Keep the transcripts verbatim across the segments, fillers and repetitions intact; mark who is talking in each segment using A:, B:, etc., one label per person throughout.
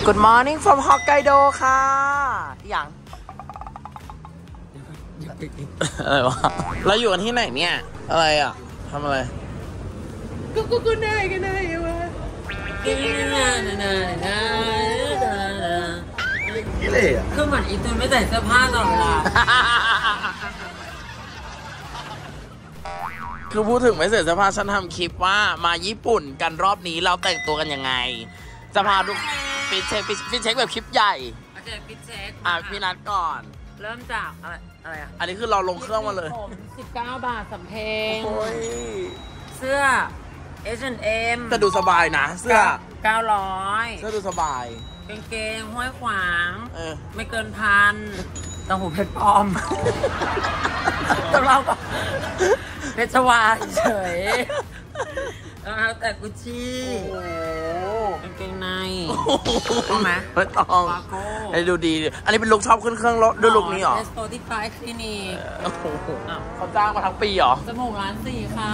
A: Good morning from Hokkaido ค่ะอย่างอะไรวะเราอยู่กันที่ไหนเนี่ยอะไรอ่ะทำอะไรก็ก็ก็ได้ก็ได้วะ
B: นี่เลยอ่ะ
C: คือเหมือนอีตูนไม่ใส่เสื้อผ้าตลอดเวลา
A: คือพูดถึงไม่ใส่เสื้อผ้าฉันทำคลิปว่ามาญี่ปุ่นกันรอบนี้เราแต่งตัวกันยังไงจะพาดูฟิตเช็คฟิตเช็คแบบคลิปใหญ่
C: โอเคฟิตเช็ค
A: อ่ะพี่นัดก่อน
C: เริ่มจากอะไรอะไรอ่ะ
A: อันนี้คือเราลงเครื่องมาเลย
C: ผมสิบเก้าบาทสำเพ็งเสื้อ เอช แอนด์ เอ็ม
A: แต่ดูสบายนะเสื้อ
C: เก้าร้อย
A: เสื้อดูสบาย
C: กางเกงห้อยขวาง
A: เออ
C: ไม่เกินพันต่างหูเพชรปลอมต้องเล่าก่อนเพชรวาเฉยแล้วแต่กุชชี่กางเกงในต้องไหม
A: ไม่ต้องให้ดูดีอันนี้เป็นลุคชอบขึ้นเครื่องรถด้วยลุคนี้หรอ
C: เอส โฟร์ตี้ไฟว์ คลินิก
A: เขาจ้างมาทั้งปีหรอ
C: จมูกร้านสี่ค่ะ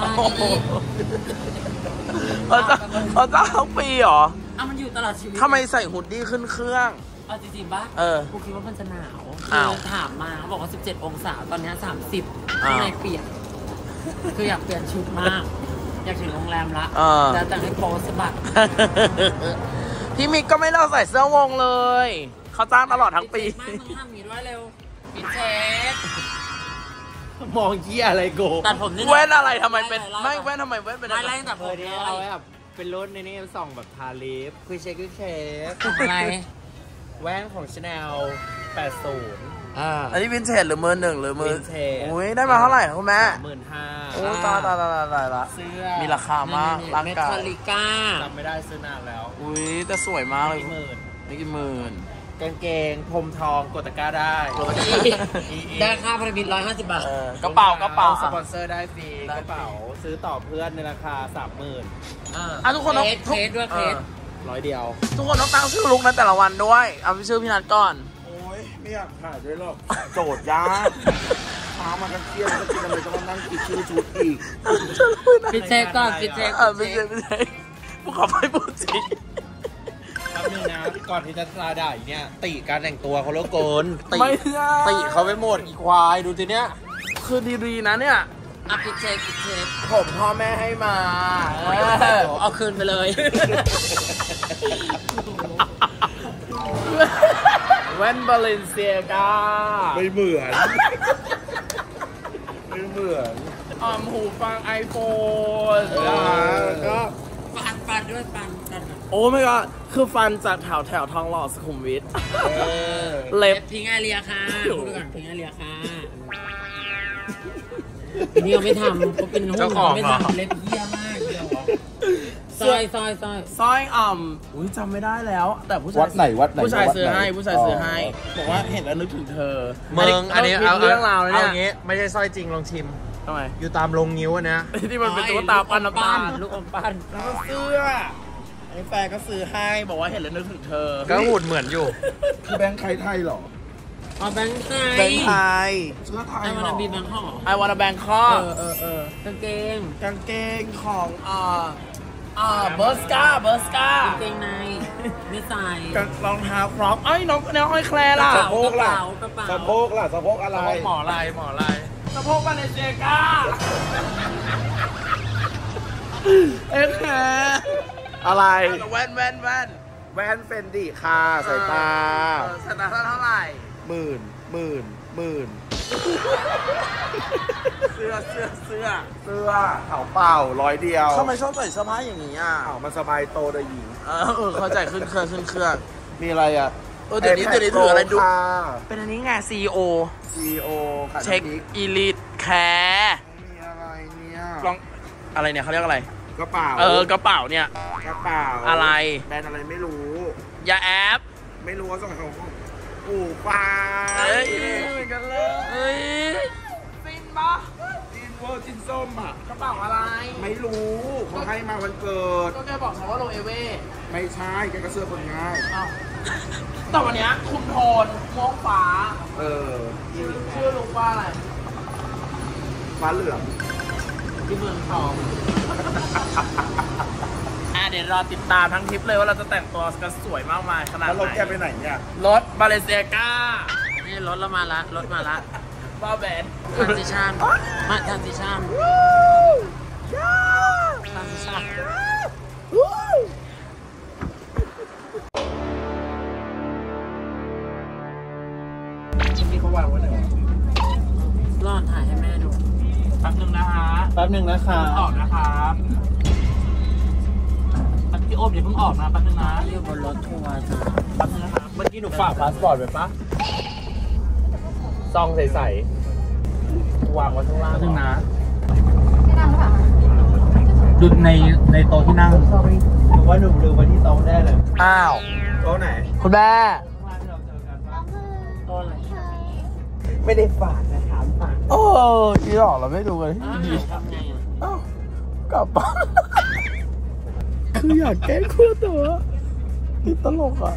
A: เขาจ้างเขาจ้างทั้งปีหรอ
C: อ่ะมันอยู่ตลอดชีวิต
A: ทำไมใส่หุดดี้ขึ้นเครื่อง
C: เอาจริงๆป่ะ
A: เออ
C: กูคิดว่ามันจะหนาวคือถามมาเขาบอกว่าสิบเจ็ดองศาตอนนี้สามสิบข้างในเปลี่ยนคืออยากเปลี่ยนชุดมากอยากถึงโรงแรมละแล้วแต่ให้โพสบัด
A: พี่มิกก็ไม่เลิกใส่เสื้อวงเลยเขาจ้างตลอดทั้งปี
C: มากมึงทำอย่างนี้ด้วยเร็วปิดเช็ค
A: มองเกี้ยอะไรโก
C: ตัดผมนี่
A: แว่นอะไรทำไมเป็นไม่แว่นทำไมแว่นเป็น
C: อะไรตัดผม
B: นี่เอาแบบเป็นรุ่นในนี้ส่องแบบทาลิปคือเช็คคือเช็ค
C: อะไร
B: แว่นของ Chanel แปดสิบ
A: อ่าอันนี้วินเทจหรือมือหนึ่งหรือมืออุ้ยได้มาเท่าไหร่คุณแม่
B: หมื่นห้า
A: โอ้ตายตายตายตายละ
C: เสื้อ
A: มีราคามากร่างกาย
C: เมทัลลิก้า
B: จำไม่ได้ซื้อนานแล้ว
A: อุ้ยแต่สวยมากเลย
B: หมื่น
A: นี่กี่หมื่น
B: กางเกงพรมทองกดตะกร้าได้
C: ได้ค่าพันธมิตรร้อยห้าสิบบาท
A: กระเป๋ากระเป๋า
B: สปอนเซอร์ได้ฟรีกระเป๋าซื้อต่อเพื่อนในราคาสามหมื่น
A: อ่ะทุกคนต้อง
C: เคสด้วยเคส
B: ร้อยเดียว
A: ทุกคนต้องตั้งชื่อลุกในแต่ละวันด้วยเอาชื่อพี่นัทก่อน
B: โอ้ยไม่อยากถ่ายด้วยหรอกโจทย์ยากช้ามากันเที่ยงจะกินอะไรก็ต้องนั่งคิดชื่อชุดอีก
C: พิเศษก่อนพิเศษ
A: เออพิเศษพิเศษผู้ขอไปพูดสิ
B: แป๊บนึงนะก่อนที่จะลาด่าอีเนี่ยติการแต่งตัวเขาเลิกโกนติติเขาไปหมดอีควายดูทีเนี้ย
A: คือดีๆนะเนี่ย
C: อ่ะพิเศษพิเศษ
A: ผมพ่อแม่ให้มา
C: เอาคืนไปเลย
A: แว่นบาเลนเซียกา
B: ไม่เหมือนไม่เหมือน
A: อ่อมหูฟังไอโฟน
B: ก็
C: ฟันฟันด้วยฟันกัน
A: โอ้ไม่ก็คือฟันจากแถวแถวทองหล่อสุขุมวิท
C: เล็บพิงไอเรียค่ะดูก่อนพิงไอเรียค่ะนี่ยังไม่ทำเขาเป็นหุ้นไม่ทำเล็บเยี่ยมากเดียวซอยซอยซอย
A: ซอยอ่อมอุ้ยจำไม่ได้แล้วแต่ผู้ชาย
B: วัดไหนวัดไหน
A: ผู้ชายซื้อให้ผู้ชายซื้อให้บอกว่าเห็นแล้วนึกถึงเธอ
B: มึงอันนี้เอาเรื่องราวเลยเนี่ยเอาอย่างงี้ไม่ใช่สร้อยจริงลองชิม
A: ทำไม
B: อยู่ตามลงนิ้วนะ
A: ที่มันเป็นตัวตาปั้นน้ำตาล
C: ลูกอมปั้น
A: แล้วก็เสื้อไอ้แฟนก็ซื้อให้บอกว่าเห็นแล้วนึกถึงเธอ
B: ก็หุ่นเหมือนอยู่คือแบงค์ไทยไทยหรอ
C: อ๋อแบงค์ไทย
A: แบงค์ไทย
B: เสื้อไทย
C: ไอวานาบีแบงค์ข้อ
A: ไอวานาแบงค์ข้อ
C: เออเออเออกางเกง
A: กางเกงของอ่าอ่าเบอร์สกาเบอร์สกากาง
C: เกงในไม่ใส่
A: รองเท้าครอปไอ้น้องน้องอ้อยแคลร์ล่ะ
B: สะโพกล่ะสะโพกล่ะสะโพกอะไร
A: หมอลายหมอลายสะโพกบาเลนเซียกาเอ็กแคร์
B: อะไร
A: แว่นแว่นแว่น
B: แว่นเฟนดี้ค่ะสายตา
A: สายตาเท่าไหร่
B: หมื่นหมื่นหมื่น
A: เสื้อเสื้อเสื้อ
B: เสื้อเข่าเปล่าร้อยเดียว
A: ทำไมชอบใส่เสื้อผ้าอย่างนี้อ่ะ
B: เข่ามันสบายโตได้หญิง
A: เออเข้าใจขึ้นเครื่องขึ้นเครื่อง
B: มีอะไรอ่ะ
A: เออเดี๋ยวนี้เดี๋ยวนี้ถืออะไรดูเป็นอันนี้ไง ซี อี โอ
B: ซี อี โอ
A: เช็คอีลิทแคร์
B: มีอะไรเนี่ย
A: ลองอะไรเนี่ยเขาเรียกอะไร
B: กระเป๋า
A: เออกระเป๋าเนี่ย
B: กระเป๋า
A: อะไร
B: แบรนด์อะไรไม่รู้
A: ยาแอป
B: ไม่รู้ว่าส่งของอู่ปลา
A: เฮ้ยเหมือนกันเลยเฮ้ยฟินปะ
B: จินเวอร์จินส้มอ่ะ
A: กระเป๋าอะไร
B: ไม่รู้เขาให้มาวันเกิด
A: ก็แกบอกฉันว่าโรเอเว่
B: ไม่ใช่แกก็เสื้อคนง่าย
A: แต่วันนี้คุมโทนม่วงฟ้า
B: เออ
A: ชื่อลุงว่าอะไร
B: ฟ้าเหลือง
A: ที่เมืองทองอ่ะเดี๋ยวรอติดตามทั้งทริปเลยว่าเราจะแต่งตัวกันสวยมากมายขนาดไหน
B: แล้วรถแกไปไหนเนี่ย
A: รถบาเลเซียก้า
C: นี่รถเรามาละรถมาละ
A: บ้าแบน
C: ทรานซิชันมาทรานซิชันทรานซิชัน
B: นี่เขาวางไว้ไหนวะ
C: รอดถ่ายให้แม่ดู
A: แป๊บนึงนะฮะ
B: แป๊บหนึ่งนะคะ
A: ออกนะครับพี่โอ๊บเดี๋ยวเพิ่งออกนะแป๊บนึงนะ
C: อยู่บนรถทัวร์จ้ะ
A: แป๊บนึงนะครับ
B: เมื่อกี้หนูฝากพาสปอร์ตไว้ปะซองใสๆวางไว้ข้างล่าง
A: แป๊บนึงนะ
D: ไม่นั่งหรือเปล่า
A: ดูในในโต๊ะที่นั่ง
B: หนูว่าหนูลืมไว้ที่โต๊ะแน่เลย
A: อ้าว
B: โต๊ะไหน
A: คุณแม่
C: ต้นอะไร
B: ไม่ได้ฝากนะถามฝาก
A: โอ้ยหรอกเราไม่ดูเลย
C: อ้าวทำไงอ่ะ
A: อ้าวกลับบ้านคืออยากแก้คู่ตัวนี่ตลกอ่ะ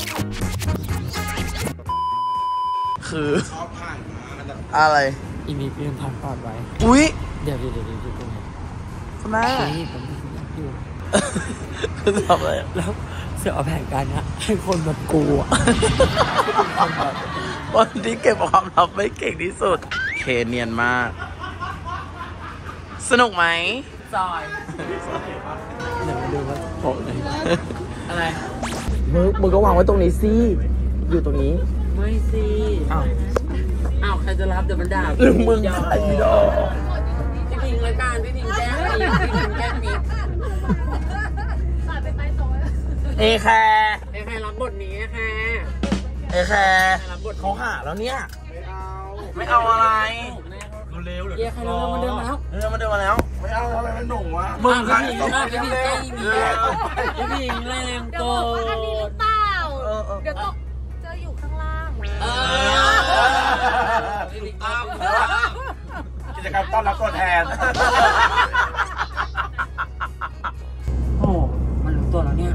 A: คืออะไร
C: อีมีเพียงพันปอดไว้
A: อุ๊ย
C: เดี๋ยวเดี๋ยวเดี๋ยวเดี๋ยวตรงไหน
A: คุณแม่
C: นี่ผมมีคนอยู่
A: คือทำอะไรอะ
C: แล้วเสือเอาแผนการนะให้คนแบบกูอ่ะ
A: วันที่เก็บความลับไม่เก่งที่สุด เคเนียนมาก สนุกไหม
C: ซอยเดี๋ยวมาดูว่าโปะเลยอะไร
A: มึงมึงก็วางไว้ตรงนี้สิ อยู่ตรงนี้
C: ไม่สิ
A: อ้าว
C: อ้าวใครจะรับเดี๋ยวมันด่า
A: หรือมึงใส่ดอก
C: พี่พิงรายการพี่พิงแก้ปีพี่พิงแก้ปี
D: สายไปไปโต๊ะ
A: เอแคร์
C: ไอ้ใครรับบทนี้ค่ะ
A: เอแคร์
C: ใครรับบท
A: เขาหาแล้วเนี่ย ไม่เอาอะไร
B: เร็วๆ
C: เย้ใครเร็วๆมาเดินมาแล้ว
A: เออมาเดินมาแล้ว
B: ไม่เอาอะไรเป็นหนุ่มวะ
A: มึง
C: พี่พิงอ่ะพี่พิงแก้อีเมียพี่พิงแรง
D: เดี๋ยว
C: โก
D: บอกว่าอันนี้หรือเปล่า
A: เออเออ
D: เดี๋ยวตกเจออยู่ข้างล่าง
C: เออพี่พิงอ้าว
B: กิจกรรมต้อนรับตัวแทน
C: โอ้มันรู้ตัวแล้วเนี่ย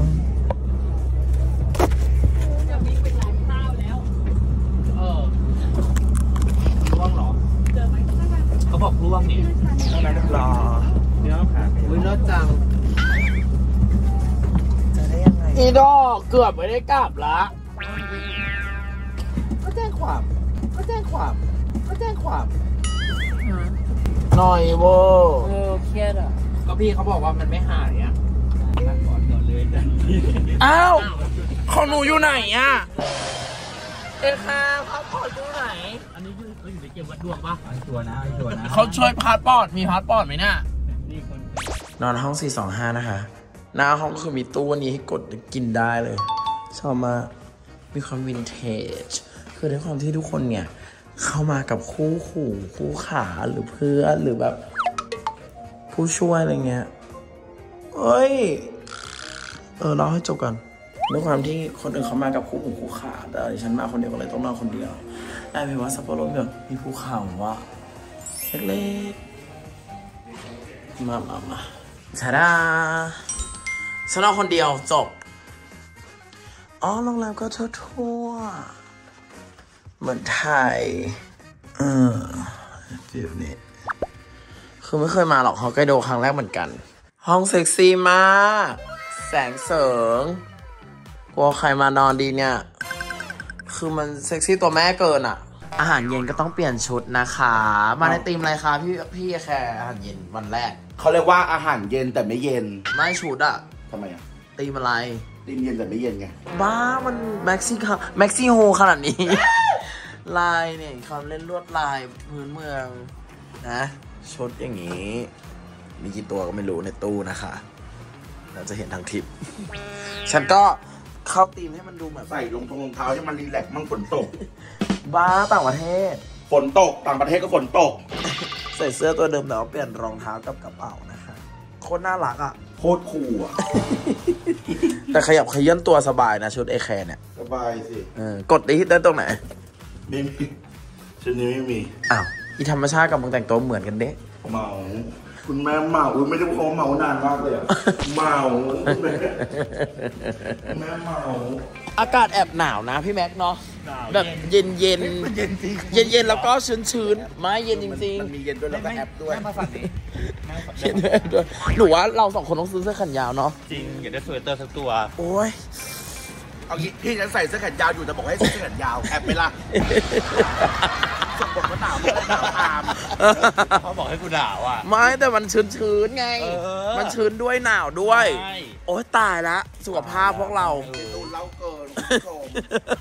A: ร่วงเหรอ เขาบอกร่วงนี่
B: ทำไมต้องรอเนื้อขา
C: อุ้ยรถจัง
B: จะได้ยังไง
A: อีดอกเกือบไม่ได้กลับละ
B: ก็แจ้งความก็แจ้งความก็แจ้งความ
A: หน่อยโว
C: เออเครียดอ่ะ
B: ก็พี่เขาบอกว่ามันไม่หายอ่ะนั่งก่อนก่อนเลย
A: อ้าวของหนูอยู่ไหนอ่ะ เอแคร์พาสปอร์ตอยู่ไหน
C: อันนี้คือเขาอยู่ในเกมวัดดวงปะ
B: ไอ้ตัวนะไอ้ตัวนะ
A: เขาช่วยพาสปอร์ต มีพาสปอร์ตไหมเนี่ยนอนห้อง สี่สองห้า นะคะ หน้าห้องคือมีตู้นี้ให้กดกินได้เลย ชอบมากมีความวินเทจ คือด้วยความที่ทุกคนเนี่ย เข้ามากับคู่ขู่คู่ขาหรือเพื่อนหรือแบบ ผู้ช่วยอะไรเงี้ย เอ้ย เออเล่าให้จบก่อนด้วยความที่คนอื่นเขามากับคู่หูคู่ขาแต่ดิฉันมาคนเดียวก็เลยต้องนอนคนเดียวได้ไหมว่าซัปโปโรแบบมีภูเขาว่ะเล็กๆมามามาชาดาฉันนอนคนเดียวจบอ๋อโรงแรมก็ทั่วๆเหมือนไทยเออฟิลนี้คือไม่เคยมาหรอกฮอกไกโดครั้งแรกเหมือนกันห้องเซ็กซี่มากแสงเสริงกลัวใครมานอนดีเนี่ยคือมันเซ็กซี่ตัวแม่เกินอ่ะอาหารเย็นก็ต้องเปลี่ยนชุดนะคะมาในธีมอะไรคะพี่พี่แค่อาหารเย็นวันแรก
E: เขาเรียกว่าอาหารเย็นแต่ไม่เย็น
A: ไม่ชุดอะ
E: ทำไมอ่ะ
A: ธีมอะไร
E: ดินเย็นแต่ไม่เย็นไง
A: บ้ามันแม็กซี่ค่ะแม็กซี่โฮขนาดนี้ ลายเนี่ยเขาเล่นลวดลายพื้นเมืองนะชุดอย่างนี้มีกี่ตัวก็ไม่รู้ในตู้นะคะเราจะเห็นทางทิป ฉันก็เข้าธีมให้มันดูแบบ
E: ใส่รองทงรองเท้าให้มันรีแลกซ์มั่งฝนตก
A: บ้าต่างประเทศ
E: ฝนตกต่างประเทศก็ฝนตก
A: ใส่เสื้อตัวเดิมแต่ว่าเปลี่ยนรองเท้ากับกระเป๋านะคะโคตรน่ารักอ่ะ
E: โคตรคูลอ่ะ
A: แต่ขยับขยื่นตัวสบายนะชุดเอแคร์เนี่ย
E: สบายสิ
A: เออกดได้ได้ตรงไหน
E: ไม่มีชุดนี้ไม่มี
A: อ้าวอีธรรมชาติกับมึงแต่งตัวเหมือนกันเด้
E: เมาคุณแม่เมาอุ๊ยไม่ได้เขาเมานานมากเลยอ่ะ เมาแม่เมา
A: อากาศแอบหนาวนะพี่แม็กเนาะแบบเย็นเย็น
E: มันเย็นจริง
A: เย็นเย็นๆแล้วก็ชื้นชื้นๆไม่เย็นจริง
E: มันมีเย็นด้วยแล้วก็แอปด้วย
B: มาฝั่งนี้
A: เขียนด้วยด้วยหนูว่าเราสองคนต้องซื้อเสื้อแขนยาวเนาะ
B: จริงอยากได้สเวตเตอร์สักตัว
A: โอ้ย
E: เอางี้พี่ฉันใส่เสื้อแขนยาวอยู่แต่บอกให้ใส่เสื้อแขนยาวแอบไปละส่งบทว่าหนาวไม่ได้หนาวตาม
B: เขาบอกให้กูด่าว่ะ
A: ไม่แต่มันชื้นชื้นๆไง
B: เออ
A: มันชื้นด้วยหนาวด้วย
B: ใช่
A: โอ้ยตายละสุขภาพพวกเรา
E: โดนเล่าเกินคุณผู้ชม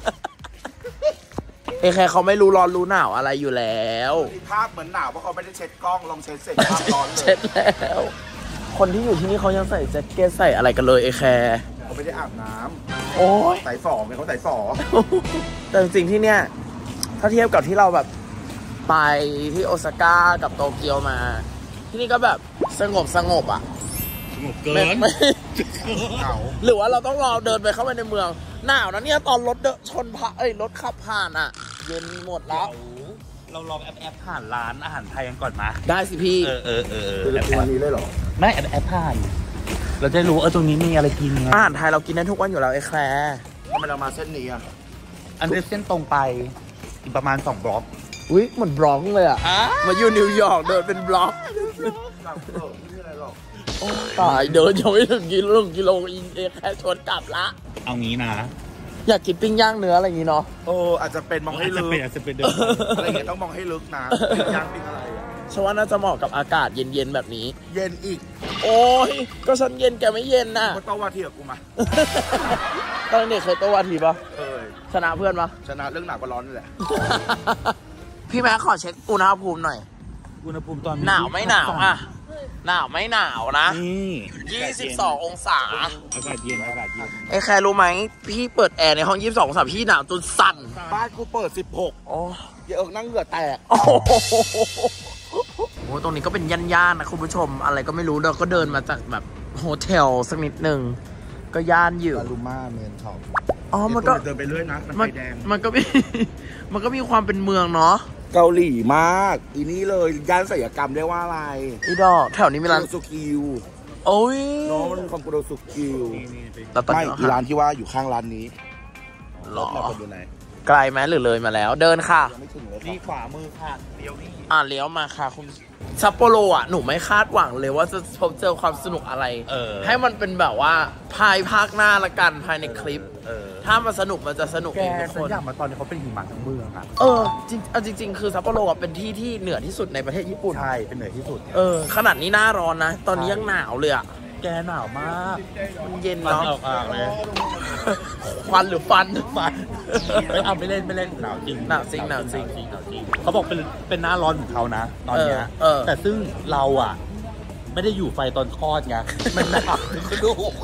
A: เอแคร์เขาไม่รู้ร้อนรู้หนาวอะไรอยู่แล้ว
E: มีภาพเหมือนหนาวเพราะเขาไม่ได้เช็ดกล้องลองเช็ดเสร็จภาพร้อนเล
A: เช็
E: ย
A: ดแล้ว คนที่อยู่ที่นี่เขายังใส่แจ็คเก็ตใส่อะไรกันเลยเอแคร์
E: เขาไม่ได้อาบน้
A: โอ้ย
E: ำใส่ฝอไงเขาใส่ฝอ
A: แต่จริงๆที่เนี่ย ถ้าเทียบกับที่เราแบบไปที่โอซาก้ากับโตเกียวมา ที่นี่ก็แบบสงบสงบอ่ะ
B: สงบเกิ
A: ไม่
B: น
A: ไม่
E: เหงา
A: หรือว่าเราต้องรอเดินไปเข้าไปในเมืองหนาวนะเนี่ยตอนรถเดินชนพะเอ้ยรถขับผ่านอ่ะ เย็นหมดแล้ว
B: เราลองแอปแอปผ่านร้านอาหารไทยกันก่อนมา
A: ได้สิพี่
B: เออเออเออ
E: คือ
B: แอป
E: ทุกวันนี้เลยเหรอ
B: ไม่แอปแอปผ่าน เราจะรู้เออตรงนี้มีอะไรกินไง
A: อาหารไทยเรากินได้ทุกวันอยู่แล้วไอ้แคร์
E: ทำไมเรามาเส้นนี้อ่ะ
B: อันนี้เส้นตรงไปอีกประมาณสองบล็อก
A: อุ้ยเหมือนบล็อกเลยอ่ะ มาอยู่นิวยอร์กเดินเป็นบล็อก
E: หลังเออไม่มีอะไรหรอก
A: ตายเดินยังไม่ถึงกิโลกิโลอินเอแค่ชวนกลับละ
B: เอางี้นะ
A: อยากกินปิ้งย่างเนื้ออะไรอย่างงี้เนาะ
E: โอ้อาจจะเป็นมองให้
B: อาจจะ
E: ลึก
B: เป็นอาจจะเป็นเดิม
E: อะไรอย่างเงี้ยต้องมองให้ลึกนะเป็นย่างเป็นอะไรอ่ะ
A: ฉันว่าน่าจะเหมาะกับอากาศเย็นๆแบบนี้
E: เย็นอีก
A: โอ้ยก็ฉันเย็นแกไม่เย็นน่ะ
E: ก็ต้องว่าเทียบกูมา
A: ตอนเด็กเคยโตวาทีปะ
E: เคย
A: ชนะเพื่อนปะ
E: ชนะเรื่องหนักกว่าร้อนนี่แหละ
A: พี่แม่ขอเช็คอุณหภูมิหน่อย
B: อุณหภูมิตอน
A: หนาวไม่หนาวอ่ะ หนาวไม่หนาวนะ
B: นี่
A: ยี่สิบสององศา
B: อากาศเย็นอากาศเย็น
A: ไอ้แคร์รู้ไหมพี่เปิดแอร์ในห้องยี่สิบสององศาพี่หนาวจนสั่น
E: บ้านกูเปิดสิบหก
A: โอ้
E: เยอะนั่งเหงื่อแตก
A: โอ้โหโอ้ตรงนี้ก็เป็นย่านๆนะคุณผู้ชม อะไรก็ไม่รู้เราก็เดินมาจากแบบโฮเทลสักนิดหนึ่งก็ย่านอยู่
E: กาลูมาเมนทอง
A: อ๋อมันก็
E: เดินไปเรื่อยนะมัน
A: มั
E: ไฟ
A: น
E: แดง
A: มันก็มี มันก็มีความเป็นเมืองเนาะ
E: เกาหลีมากอีนี้เลยย่านศิลปกรรมได้ว่าอะไร
A: อีดอกแถวนี้มีร้าน
E: โดสุกิว
A: โอ้ย
E: น้องมันมีความโดสุกิว
B: นี่นี่เป็น
A: แต่ตอน
E: ไม่
A: นี้
E: อีร้านที่ว่าอยู่ข้างร้านนี้
A: หรอ
E: มาคนอยู่ไหน
A: ไกลไหมหรือเลยมาแล้ว เดินค่ะ
E: ยังไม่ถึงเลย
B: นี่ขวามือค่ะเดียวนี่
A: อ่าเลี้ยวมาค่ะคุณซัปโปโรอ่ะหนูไม่คาดหวังเลยว่าจะพบเจอความสนุกอะไร
B: เออ
A: ให้มันเป็นแบบว่าภายภาคหน้าละกันภายในคลิป
B: เออ
A: ถ้ามันสนุกมันจะสนุก
B: แก
A: เองทุก
B: ฉั
A: คน น
B: อยากมาตอนนี้เขาเป็นหิมะทั้งเมืองอ่ะ
A: เออจริงเอาจริง ๆ คือซัปโปโรอ่ะเป็นที่ที่เหนือที่สุดในประเทศญี่ปุ่น
B: ใช่เป็นเหนือที่สุด
A: เออขนาดนี้หน้าร้อนนะ ตอนนี้ยังหนาวเลยอ่ะ
B: แกหนาวมาก
A: มันเย็น
B: ฟัน
A: เนาะ
B: ออกอ่างเลย
A: ควันหรือฟันฟัน
B: ไม่เอาไม่เล่นไม่เล่นหนาวจริง
A: หนาวจริงหนาวจริง
B: หนาวจริงเขาบอกเป็นเป็นหน้าร้อนของเขานะ ตอนเนี้ย
A: เออเออ
B: แต่ซึ่งเราอ่ะ ไม่ได้อยู่ไฟตอนคลอดไงมันหนาวถึงกระดูก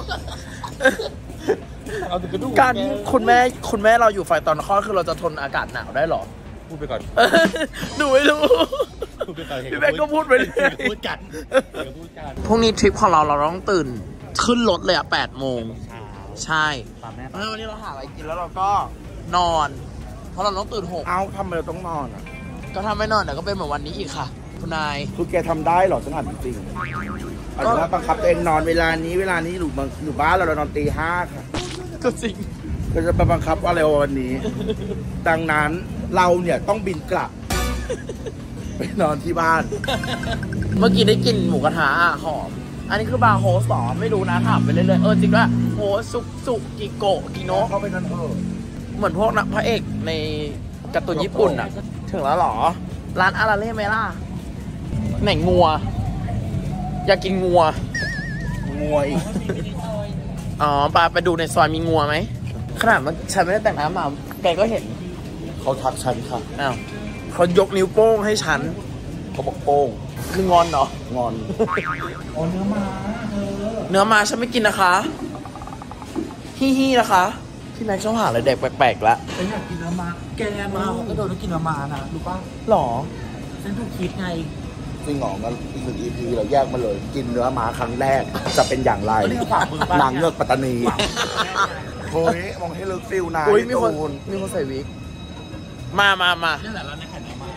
B: เอาถึงกระดูก
A: การที่คุณแม่คุณแม่เราอยู่ไฟตอนคลอดคือเราจะทนอากาศหนาวได้หรอ
B: พูดไปก่อน
A: หนูไม่รู้
B: พูดไปก่อน
A: พี่แม่ก็พูดไปเรื่อย
B: พูดกันเดี๋ยวพูดกัน
A: พรุ่งนี้ทริปของเราเราต้องตื่นขึ้นรถเลยอ่ะแปดโมง
B: เช้า
A: ใช่
B: ตามแม่
A: แล้ววันนี้เราหาอะไรกินแล้วเราก็นอน เพราะเราต้องตื่นหก
E: เอาทำไมเราต้องนอนอ่ะ
A: ก็ถ้าไม่นอนเดี๋ยวก็เป็นเหมือนวันนี้อีกค่ะ คุณนาย
E: คือแกทำได้เหรอฉันถามจริงๆอาจจะว่าบังคับตัวเองนอนเวลานี้เวลานี้อยู่บ้านอยู่บ้านเราเรานอนตีห้าค่ะ
A: ก็จริง
E: ก็จะไปบังคับอะไรวันนี้ ดังนั้นเราเนี่ยต้องบินกลับ ไปนอนที่บ้าน
A: เมื่อกี้ได้กินหมูกระทะอ่ะหอม อันนี้คือบาร์โฮสต่อไม่รู้นะถามไปเรื่อยๆเออจริงด้วยโฮสสุกสุกกิโกะกิโนะ
E: เขาไปนั่นเถอะ
A: เหมือนพวกนักพระเอกในการ์ตูนญี่ปุ่นอ่ะ ถึงแล้วเหรอ ร้านอาราเล่ไหมล่ะ ไหนงัว อยากกินงัว
E: งัวอีก
A: อ๋อปาไปดูในซอยมีงัวไหมขนาดมันฉันไม่ได้แต่งน้ำมาแกก็เห็น
E: เขาทักฉันค่ะ
A: อ้าวเขายกนิ้วโป้งให้ฉัน
E: เขาบอกโป้ง
A: คืองอนเนาะ
E: งอน
A: เนื้อมาฉันไม่กินนะคะ ฮิฮินะคะ พี่แม็กซ์ชอบหาอะไรแดกแปลกๆแล้ว
B: ฉันอยากกินเนื้อมาแกมาเขาก็โดนกินเนื้อมานะรู้ป่ะ
A: หรอ
B: ฉันถูกคิดไง
E: จริงเหรองั้นอีกหนึ่ง อี พี เราแยกมาเลย กินเนื้อม้าครั้งแรกจะเป็นอย่างไร
B: เรียกขวามือป่ะ
E: นางเงือกปัตตานีเฮ้ยมองให้ลึกฟิลนะ
A: อุ้ยมีคน
E: ตูน
A: มีคนใส่วิก มามามา
B: นี่แหละร้านในขายเนื้อมา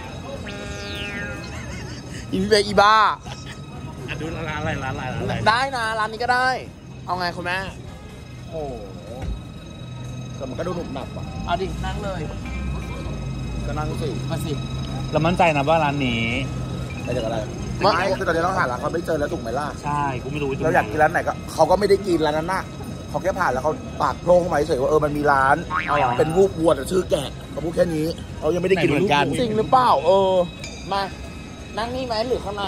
A: อีพี่เบย์อีบ้า
B: อ่ะดูร้านอะไรร้านอะไรร้านอะไร
A: ได้นะ ร้านนี้ก็ได้ เอาไงคุณแม่
E: โอ้โหแต่มันก็ดูหนุบหนับอ่ะ
A: เอาดิ นั่งเลย
E: ก็นั่งสิ
A: มาสิ
B: เรามั่นใจนะว่าร้านนี้
E: ไปจากอะไร
A: ไ
E: ไม่คือตอนนี้เราหาร้านเขาไม่เจอแล้วถูกไหมล่ะ
B: ใช่กูไม่รู้
E: เราอยากกินร้านไหนก็เขาก็ไม่ได้กินร้านนั้นน่ะเขาแค่ผ่านแล้วเขาปากโพร่งเข้ามาเฉยว่าเออมันมีร้านเป็นรูปวัวแต่ชื่อแกะเขาพูดแค่นี้เขายังไม่ได้กินเหมือนกัน
A: จริงหรือเปล่าเออมานั่งนี่ไหมหรือข้างใน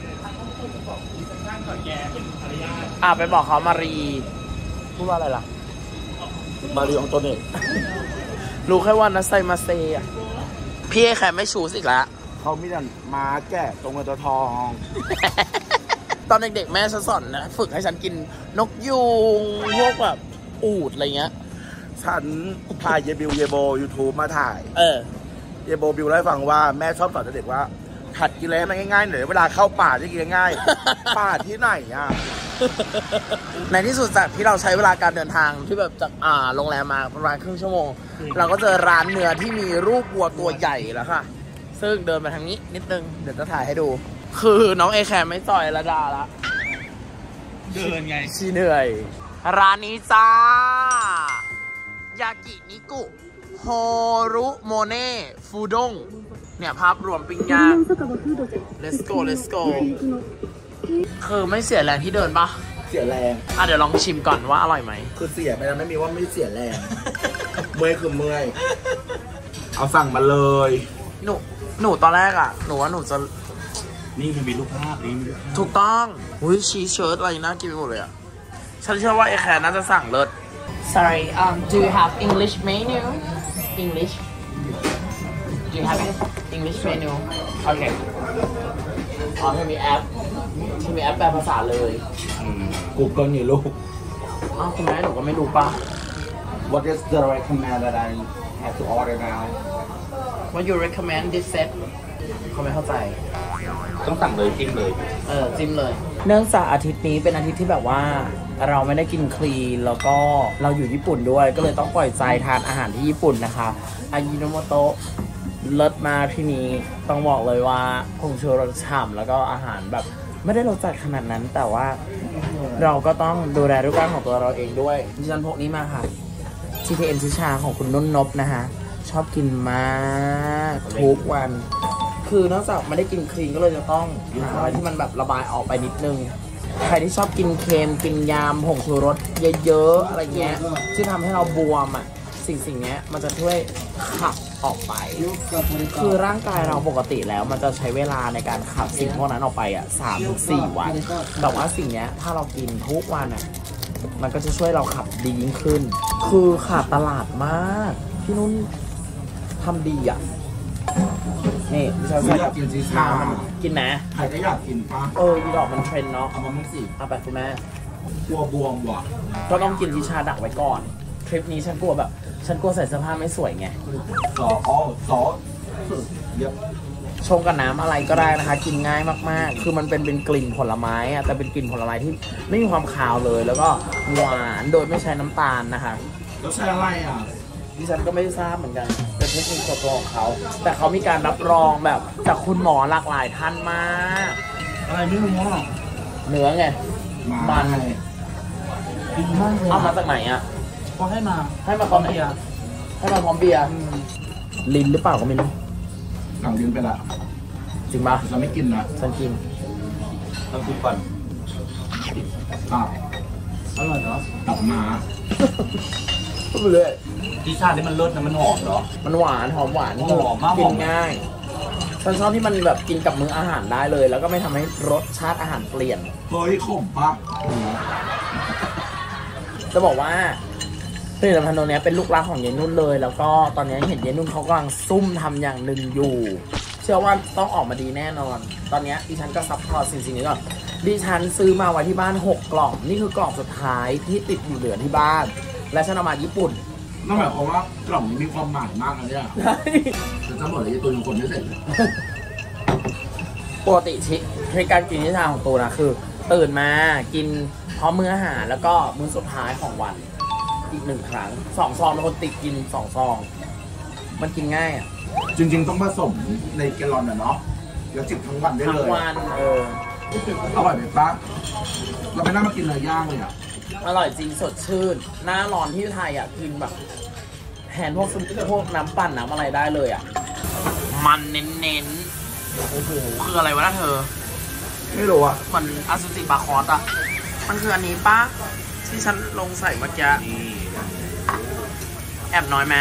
A: อ่ะไปบอกเขามารีพูดว่าอะไรล่ะ
E: มารีอองโตเนต
A: รู้แค่ว่านัสไซมาเซอ่ะพี่ไอ้แค่ไม่ชูสิกแล้ว
E: เขามีแต่ม้าแกะตรงเงินตัวทอง
A: ตอนเด็กๆแม่ฉันสอนนะฝึกให้ฉันกินนกยูงพวกแบบอูดอะไรเงี้ย
E: ฉันพาเยบิวเยโบยูทูบมาถ่าย
A: เออ
E: เยโบบิวเล่าให้ฟังว่าแม่ชอบสอนเด็กว่าหัดกินอะไรให้มันง่ายๆหน่อยเวลาเข้าป่าจะกินง่ายๆ ป่าที่ไหนอ่ะ
A: ในที่สุดจากที่เราใช้เวลาการเดินทางที่แบบจากอ่าโรงแรมมาประมาณครึ่งชั่วโมง เราก็เจอร้านเนื้อที่มีรูปวัวตัวใหญ่แล้วค่ะ ซึ่งเดินมาทางนี้นิดนึงเดี๋ยวจะถ่ายให้ดู คือน้องเอแคร์ไม่ต่อยระดาละ
B: เดินไง
A: ชีเหนื่อย ร้านนี้จ้ายากินิกุโฮรุโมเน่ฟูด้งเนี่ยภาพรวมปิ้งย่าง let's go let's go คือไม่เสียแรงที่เดินปะ
E: เสียแรง
A: อ่ะเดี๋ยวลองชิมก่อนว่าอร่อยไหม
E: คือเสียไปแล้วไม่มีว่าไม่เสียแรง เมื่อยคือเมื่อยเอาสั่งมาเลย
A: หนูหนูตอนแรกอ่ะหนูว่าหนูจะ
B: นี่มันมีรูปภาพนี่มีรูปภาพ
A: ถูกต้องอุ้ยชีสเชิ้ตอะไรน่ากินไปหมดเลยอ่ะฉันเชื่อว่าไอแคร์น่าจะสั่งเลิศ Sorry um do you have English menu English do you have English menu Okay อ๋อที่มีแอปที่มีแอปแปลภาษาเลย
E: กูเกิลอยู่ลูก
A: อ้าวคุณแม่หนูก็ไม่รู้ป่ะ
E: What is the recommend that I have to order now
A: What you recommend this set เขาไม่เข้าใจ
B: ต้องสั่งเลยจิ้มเลย
A: เออจิ้มเลย เนื่องจากอาทิตย์นี้เป็นอาทิตย์ที่แบบว่า เราไม่ได้กินคลีนแล้วก็เราอยู่ญี่ปุ่นด้วยก็เลยต้องปล่อยใจทานอาหารที่ญี่ปุ่นนะคะอายิโนโมโตะเลิศมากที่นี้ต้องบอกเลยว่าผงชูรสฉ่ำแล้วก็อาหารแบบไม่ได้รสจัดขนาดนั้น แต่ว่าเราก็ต้องดูแลรูปร่างของตัวเราเองด้วยดิฉันพกนี้มาค่ะ ที ที เอ็ม ชิชาของคุณนุ่นนบนะคะชอบกินมากทุกวันคือนอกจากไม่ได้กินคลีนก็เลยจะต้องหาอะไรที่มันแบบระบายออกไปนิดนึงใครที่ชอบกินเค็มกินยำผงชูรสเยอะๆอะไรเงี้ยที่ทำให้เราบวมอ่ะสิ่งสิ่งนี้มันจะช่วยขับออกไปคือร่างกายเราปกติแล้วมันจะใช้เวลาในการขับสิ่งพวกนั้นออกไปอ่ะสามถึงสี่วันแต่ว่าสิ่งนี้ถ้าเรากินทุกวันอ่ะมันก็จะช่วยเราขับดียิ่งขึ้นคือขาดตลาดมากพี่นุ่นทำดีอ่ะนี่ดิฉันใส่กับชากินไหม
E: ใครก็อยากกินปะ
A: เอออีดอกมันเทรนเนาะ
E: เอามามึงสิ
A: เอาไปคุณแม่
E: กลัวบวมว่ะ
A: ก็ต้องกินวิชาดักไว้ก่อนทริปนี้ฉันกลัวแบบฉันกลัวใส่เสื้อผ้าไม่สวยไง
E: ซออ๋อซอเยอะ
A: ชงกับน้ำอะไรก็ได้นะคะกินง่ายมากๆคือมันเป็นเป็นกลิ่นผลไม้อะแต่เป็นกลิ่นผลไม้ที่ไม่มีความคาวเลย แล้วก็หวานโดยไม่ใช้น้ำตาลนะคะ
E: แล้วใช้อะไรอ่ะ
A: ดิฉันก็ไม่ทราบเหมือนกันเป็นเทคนิคส่วนตัวของเขาแต่เขามีการรับรองแบบจากคุณหมอหลากหลายท่านมาก
E: อะไรไม่รู้อ่ะ
A: เนื้อไงมัน
E: กินมากเลย
A: เอามาจากไหนอ่ะ
E: ก็ให้มา
A: ให้มาตอนไหนให้มาพร้อมเบียร์ลิ้นหรือเปล่าก็ไม่รู้
E: หลังยืนไปละ
A: จริงปะ
E: จะไม่กินนะ
A: ฉันกิน
B: ต้องกินก่อน
E: ตับอร่อยเนาะตับหมา
A: พูดไปเลย
B: ที่ชาตินี่มันเลิศนะมันหอมเหรอ
A: มันหวานหอมหวาน
B: หอมมาก
A: กิ
B: หอน ม
A: ง่ายฉันชอบที่มันแบบกินกับมื้ออาหารได้เลย แล้วก็ไม่ทำให้รสชาติอาหารเปลี่ยน
E: เฮ้ยขมปะ
A: จะบอกว่าผลิตภัณฑ์ตัวนี้เป็นลูกรักของเยนุ่นเลย แล้วก็ตอนนี้เห็นเยนุ่นเขากำลังซุ่มทำอย่างหนึ่งอยู่ เชื่อว่าต้องออกมาดีแน่นอน ตอนนี้ดิฉันก็ซัพพอร์ตสิ่งสิ่งนี้ก่อนดิฉันซื้อมาไว้ที่บ้านหกกล่องนี่คือกล่องสุดท้ายที่ติดอยู่เหลือที่บ้าน และฉันเอามาญี่ปุ่น
E: นั่นหมายความว่ากล่องนี้มีความหมายมากนะเนี่ยแต่จะบอกเลยตัวยังคนไม่เสร็จเลย
A: ปกติชิในการกินนิทานของตัวนะคือ ตื่นมากินพร้อมมื้ออาหารแล้วก็มื้อสุดท้ายของวันอีกหนึ่งครั้งสองซองเป็นคนติดกินสองซองมันกินง่ายอ่ะ
E: จริงๆต้องผสมในแกลลอนอะเนาะแล้วจิบทั้งวันได้
A: ทั้
E: เล
A: ง
E: ย
A: วันเออ
E: อร่อยไหมปะเราไม่น่ามากินเนื้อย่างเลยอ่ะ
A: อร่อยจริงสดชื่นหน้าร้อนที่ไทยอ่ะกินแบบแทนพวกซุปพวกน้ำปั่นน้ำอะไรได้เลยอ่ะมันเน้นๆโอ้โหคืออะไรวะนะเธอ
E: ไม่รู้อ่ะ
A: มันอสุจิบาคอสอะมันคืออันนี้ปะที่ฉันลงใส่เมื่อกี้แอบน้อยไหม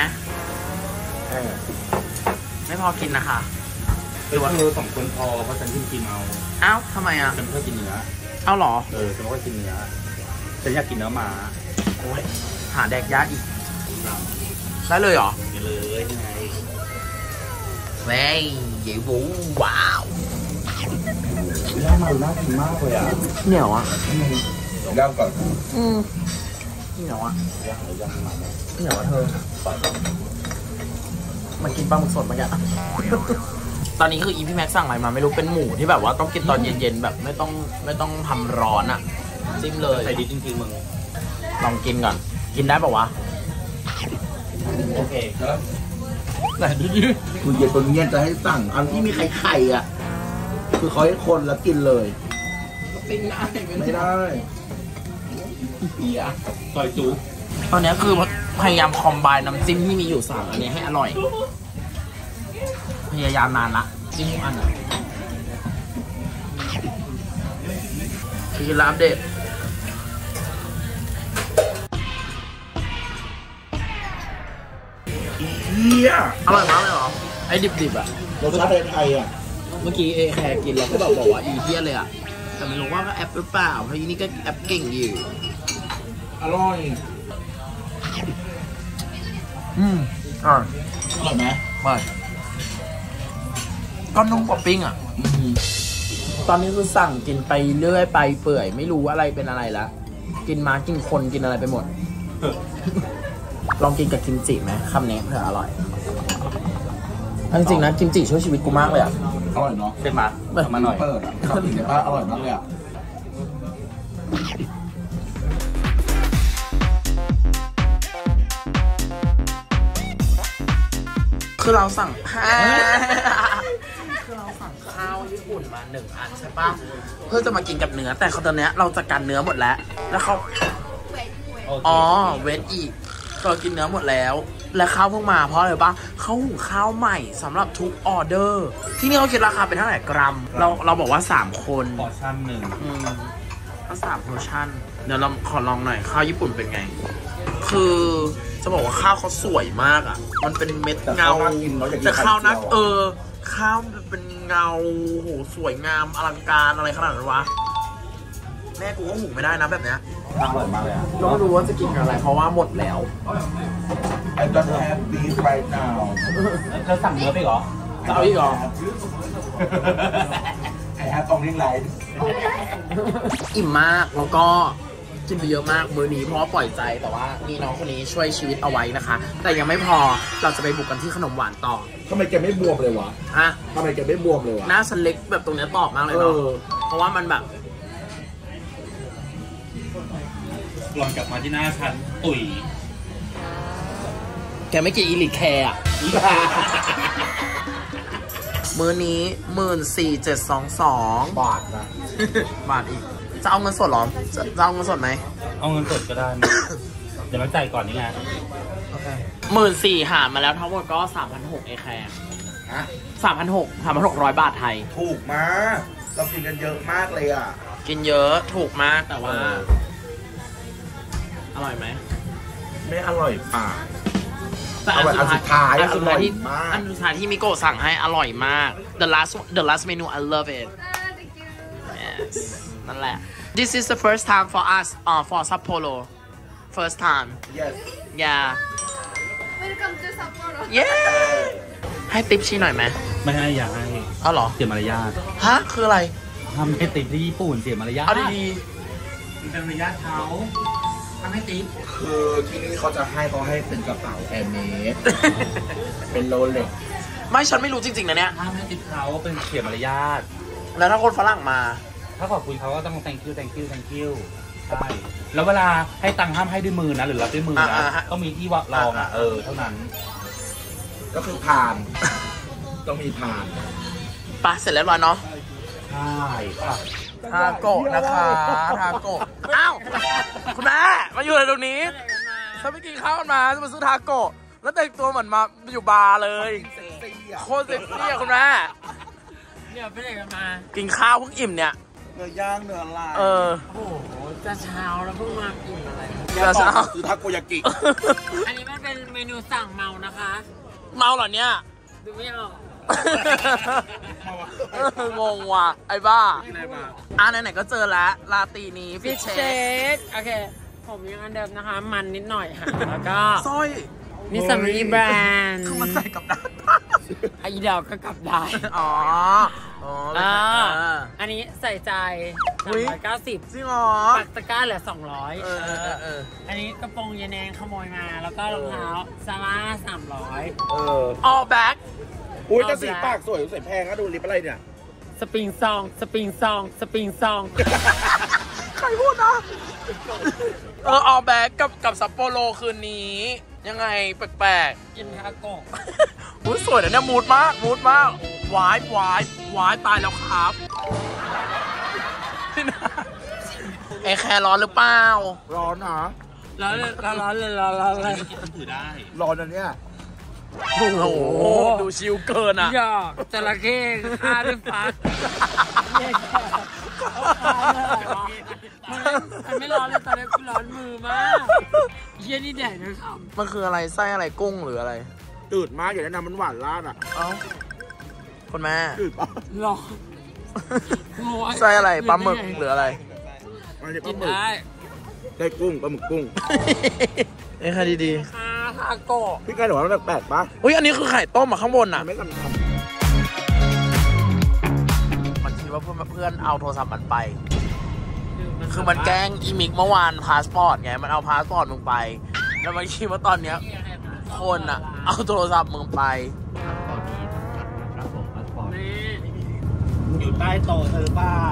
A: ไม่พอกินนะคะ
B: คือว่าเธอสองคนพอเพราะฉันกินเอา
A: อ้าวทำไมอะ
B: ฉันเพื่อกินเนื้อ
A: เอ้าหรอ
B: เออฉันก็กินเนื้อฉันอยากกินเนื้อหมา
A: โอ้ยหาแดกยากอีกได้เลยเหรอ
B: กินเลยยังไง
A: แม่งใหญ่บูว้าว
E: ย่างมันน่ากินมากเลยอ่ะ
A: เหนียวอะ
E: ย่างก่อน
A: อืมเหนียวอะ
E: ย่างหรือย่างมัน
A: เหนียวอะเธอมันกินปลาหมึกสดมาแกตอนนี้คืออีพี่แม็กสั่งอะไรมาไม่รู้เป็นหมูที่แบบว่าต้องกินตอนเย็นๆแบบไม่ต้องไม่ต้องทำร้อนอะจิ้มเลย
B: ใส่ดิจริงๆมึง
A: ลองกินก่อนกินได้ป่าวะ
B: โอเค
A: ไหนดิ
E: คือเย็นตัวนี้จะให้สั่งอันที่มีไข่ไข่อ่ะคือเขาให้คนแล้วกินเลย
A: ปิ้งได้
E: ไม่ได้
B: ซอยจุ
A: ตอนนี้คือพยายามคอมไบน์น้ำจิ้มที่มีอยู่สามอันนี้ให้อร่อย พยายามนานละจิ้มทุกอันอะคือรับอัปเดต
E: เฮีย
A: อร่อยมากเลยเหรอ ไอ้ดิบๆอ่ะ
E: รสชาติไทยๆอ่ะ
A: เมื่อกี้เอแคร์กินแล้วก็แบบบอกว่าอีเทียเลยอ่ะ แต่ไม่รู้ว่าก็แอปหรือเปล่าเพราะอีนี่ก็แอปเก่งอยู่
E: อร่อย
A: อืมอ่า
E: อร่อยไหม
A: ไม่ก็นุ่มกว่าปิ้งอ่ะ ตอนนี้คือสั่งกินไปเรื่อยไปเปื่อยไม่รู้อะไรเป็นอะไรละกินมากินคนกินอะไรไปหมด ลองกินกับกิมจิไหมคำนี้เผื่ออร่อยจริงๆนะกิมจิช่วยชีวิตกูมากเลยอ่ะ
E: อร่อยเนาะ
B: เส้นมาเอามาหน่อย
E: เปิดอ่ะชอบกินในบ้านอร่อยมากเลยอ่ะ
A: คือเราสั่งคือเราสั่งข้าวญี่ปุ่นมาหนึ่งอันใช่ปะเพื่อจะมากินกับเนื้อแต่ตอนเนี้ยเราจะกันเนื้อหมดแล้ว แล้วเขาอ๋อเวทอีกเรากินเนื้อหมดแล้ว และข้าวเพิ่งมาเพราะอะไรปะเขาหุงข้าวใหม่สำหรับทุกออเดอร์ ที่นี่เขาคิดราคาเป็นเท่าไหร่กรัม เราเราบอกว่าสามคน
B: พอชั่นหนึ่ง
A: อืมก็สามโพชั่น เดี๋ยวเราขอลองหน่อยข้าวญี่ปุ่นเป็นไง คือจะบอกว่าข้าวเขาสวยมากอ่ะ มันเป็นเม็ดเงาแต่ข้าวนักเออ ข้าวเป็นเงาโหสวยงามอลังการอะไรขนาดนั้นวะแม่กูก็หุงไม่ได้นะแบบเนี้ย
E: อร่อยมากเลยอ่ะ
A: เราไม่รู้ว่าจะกินกับอะไรเพราะว่าหมดแล้ว
E: I don't have beef right now
B: เธอสั่งเนื้อไปเหรอ
A: จะเอาอีกเหรอ
E: I have only rice
A: อิ่มมากแล้วก็กินไปเยอะมากมื้อนี้เพราะว่าปล่อยใจแต่ว่ามีน้องคนนี้ช่วยชีวิตเอาไว้นะคะ แต่ยังไม่พอเราจะไปบุกกันที่ขนมหวานต่อ
E: ทำไมแกไม่บวมเลยวะ
A: อะ
E: ทำไมแกไม่บวมเลยวะ
A: หน้าฉันเล็กแบบตรงเนี้ยตอบมากเลย
E: เอ
A: เนาะ
E: อ
A: เพราะว่ามันแบบ
B: ลองกลับมาที่หน้าฉันตุ๋ย
A: แกไม่กินอีลิทแคร์อะมื้อนี้หมื่นสี่เจ็ดสองสอง
E: บาทนะ
A: บาทอีก จะเอาเงินสดเหรอ จะจะเอาเงินสดไหม
B: เอาเงินสดก็ได้นะเดี๋ยวมาจ่ายก่อนนี่ไง
A: หมื่นสี่หารมาแล้วทั้งหมดก็สามพันหกเอแคร์
E: ฮะ
A: สามพันหกสามพันหกร้อยบาทไทย
E: ถูกมาก เรากินกันเยอะมากเลยอ่ะ
A: กินเยอะถูกมากแต่ว่า อร่อยไหม
E: ไม่อร่อยปาก
A: แต่อัน
E: อันสุดท้าย
A: อันสุดท้ายที่
E: อร่อยมาก
A: อันสุดท้ายที่มิโกะสั่งให้อร่อยมาก the last the last menu I love it yes นั่นแหละ this is the first time for us uh, for Sapporo first time
E: yes
A: yeah
D: Welcome to Sapporo
A: yeah ให้ติปชี้หน่อยไหม
B: ไม่ให้อย่าให้
A: เอาเหรอ
B: เสียมารยาท
A: ฮะคืออะไร
B: ทำให้ติดที่ญี่ปุ่นเสียมารยาท
A: เอาดี
B: มันเป็นมารยาทเขา
A: ๆทำให้ติป
E: คือที่นี่เขาจะให้เขาให้เป็นกระเป๋าแอร์เมส เป็นโรเล็ก
A: ไม่ฉันไม่รู้จริงๆนะเนี่ย
B: ห้ามให้ติดเขาเป็นเสียมารยาท
A: แล้วถ้าคนฝรั่งมา
B: ถ้าขอบคุณเขาก็ต้อง thank you thank you thank you ใช่แล้วเวลาให้ตังค์ห้ามให้ด้วยมือนะหรือรับด้วยมือนะ
A: อ่าฮะ
B: ต้องมีที่วะรองอ่ะเออเท่านั้น
E: ก็คือผ่าน ต้องมีผ่าน
A: ไปเสร็จแล้วร้อยเนาะ
B: ใช่ค่ะ
A: ทาโกะนะคะทาโกะอ้าว คุณแม่มาอยู่อะไรตรงนี้ฉันไปกินข้าวกันมาจะมาซื้อทาโกะแล้วแต่งตัวเหมือนมาอยู่บาร์เลยโคตรเซ็กซี่อะคุณแม่
C: เดี๋ยวไปไหนกันมา
A: กินข้าวเพิ่งอิ่มเนี่ย
E: เนื้อย่างเนื้อลาย
A: เออ
C: โอ้โหจะเช้าแล้วเพิ่งมากินอะไร
A: จะเช้า
E: คือทาโกยากิ
C: อันนี้มันเป็นเมนูสั่งเมานะคะ
A: เมาเหรอเนี่ย
C: ดูไม่ออก
A: งงว่ะไอ้บ้า
B: อะไรบ้าง
A: อ่ะไหนๆก็เจอแล้วลาตีนี้
C: ฟิ
A: ฟิ
C: ช
A: ช
C: เช
A: เชค
C: คโอเค ผมยังอันเดิมนะคะ มันนิดหน่อยค่ะ แล้วก็
A: สร้อย
C: นี่สำลีแบรนด์
A: คือมันใส่กับด้าน
C: ไอ้เดาวก็กลับได้
A: อ๋ออ๋อ
C: อ่า
A: เออ
C: อันนี้ใส่ใจ
A: อุ๊
C: สาม
A: ย
C: ร้อยเก้าสิบ
A: จริงเหรอ
C: ปักตะกร้าเหลือสองร้อย
A: เออเออเออเออ
C: อันนี้กระโปรงยายแนงขโมยมา แล้วก็รองเท้าซาร่าสามร้อย
E: เออ
A: all back
E: อุ้ยแต่สีปากสวยใส่แพงนะดูลิปอะไรเนี่ย
C: สปริงซอง สปริงซอง สปริงซอง
A: ใครพูดนะ เออ all back กับกับซัปโปโรคืนนี้ ยังไงแปลก
C: กินคาโกะ
A: ๆอุ้ยสวยนะเนี่ยมูดมากมูดมากวายวายวายตายแล้วครับ ไอแคร์ร้อนหรือเปล่า
E: ร้อนนะ
C: ร้อนเลยร้อนเลยร้อนเลยร้อนเลย
B: กินถือได้
E: ร้อนอันเนี้ย
A: โอ้โห ดูชิลเกินอ่ะ
C: อย่าจระเข้ฆ่าด้วยฟันเนี่ยมันไม่ร้อนเลยตอนนี้กูร้อนมือมากเยี่ยนี่แดดนะครับ
A: มันคืออะไรไส้อะไรกุ้งหรืออะไร
E: จืดมากอย่าแนะนำมันหวานลาดอ่ะ
A: เอ้าคุณแม่
E: จืดปะ
C: ร้อน
A: ไส้อะไรปลาหมึกหรืออะไร
E: มันจะป
C: กิ
E: ลาน หมึก
C: ได้
E: ได้กุ้งปลาหมึกกุ้ง
A: เอ้ยค่ะดี
C: คาคาโกะ
E: พี่กายบอกว่ามันแปลกๆปะ
A: ๆอุ้ยอันนี้คือไข่ต้มอ่ะข้างบนอ่ะ
E: มันไม่ทำท
A: มันคิดว่าเพื่อนเพื่อนเอาโทรศัพท์มันไป คือมันแกล้งอีมิกเมื่อวานพาสปอร์ตไง มันเอาพาสปอร์ตมึงไป แล้วมันคิดว่าตอนเนี้ยคนอ่ะ เอาโทรศัพท์มึงไป
C: นี่
B: อยู่ใต้โต๊ะเธอเปล่า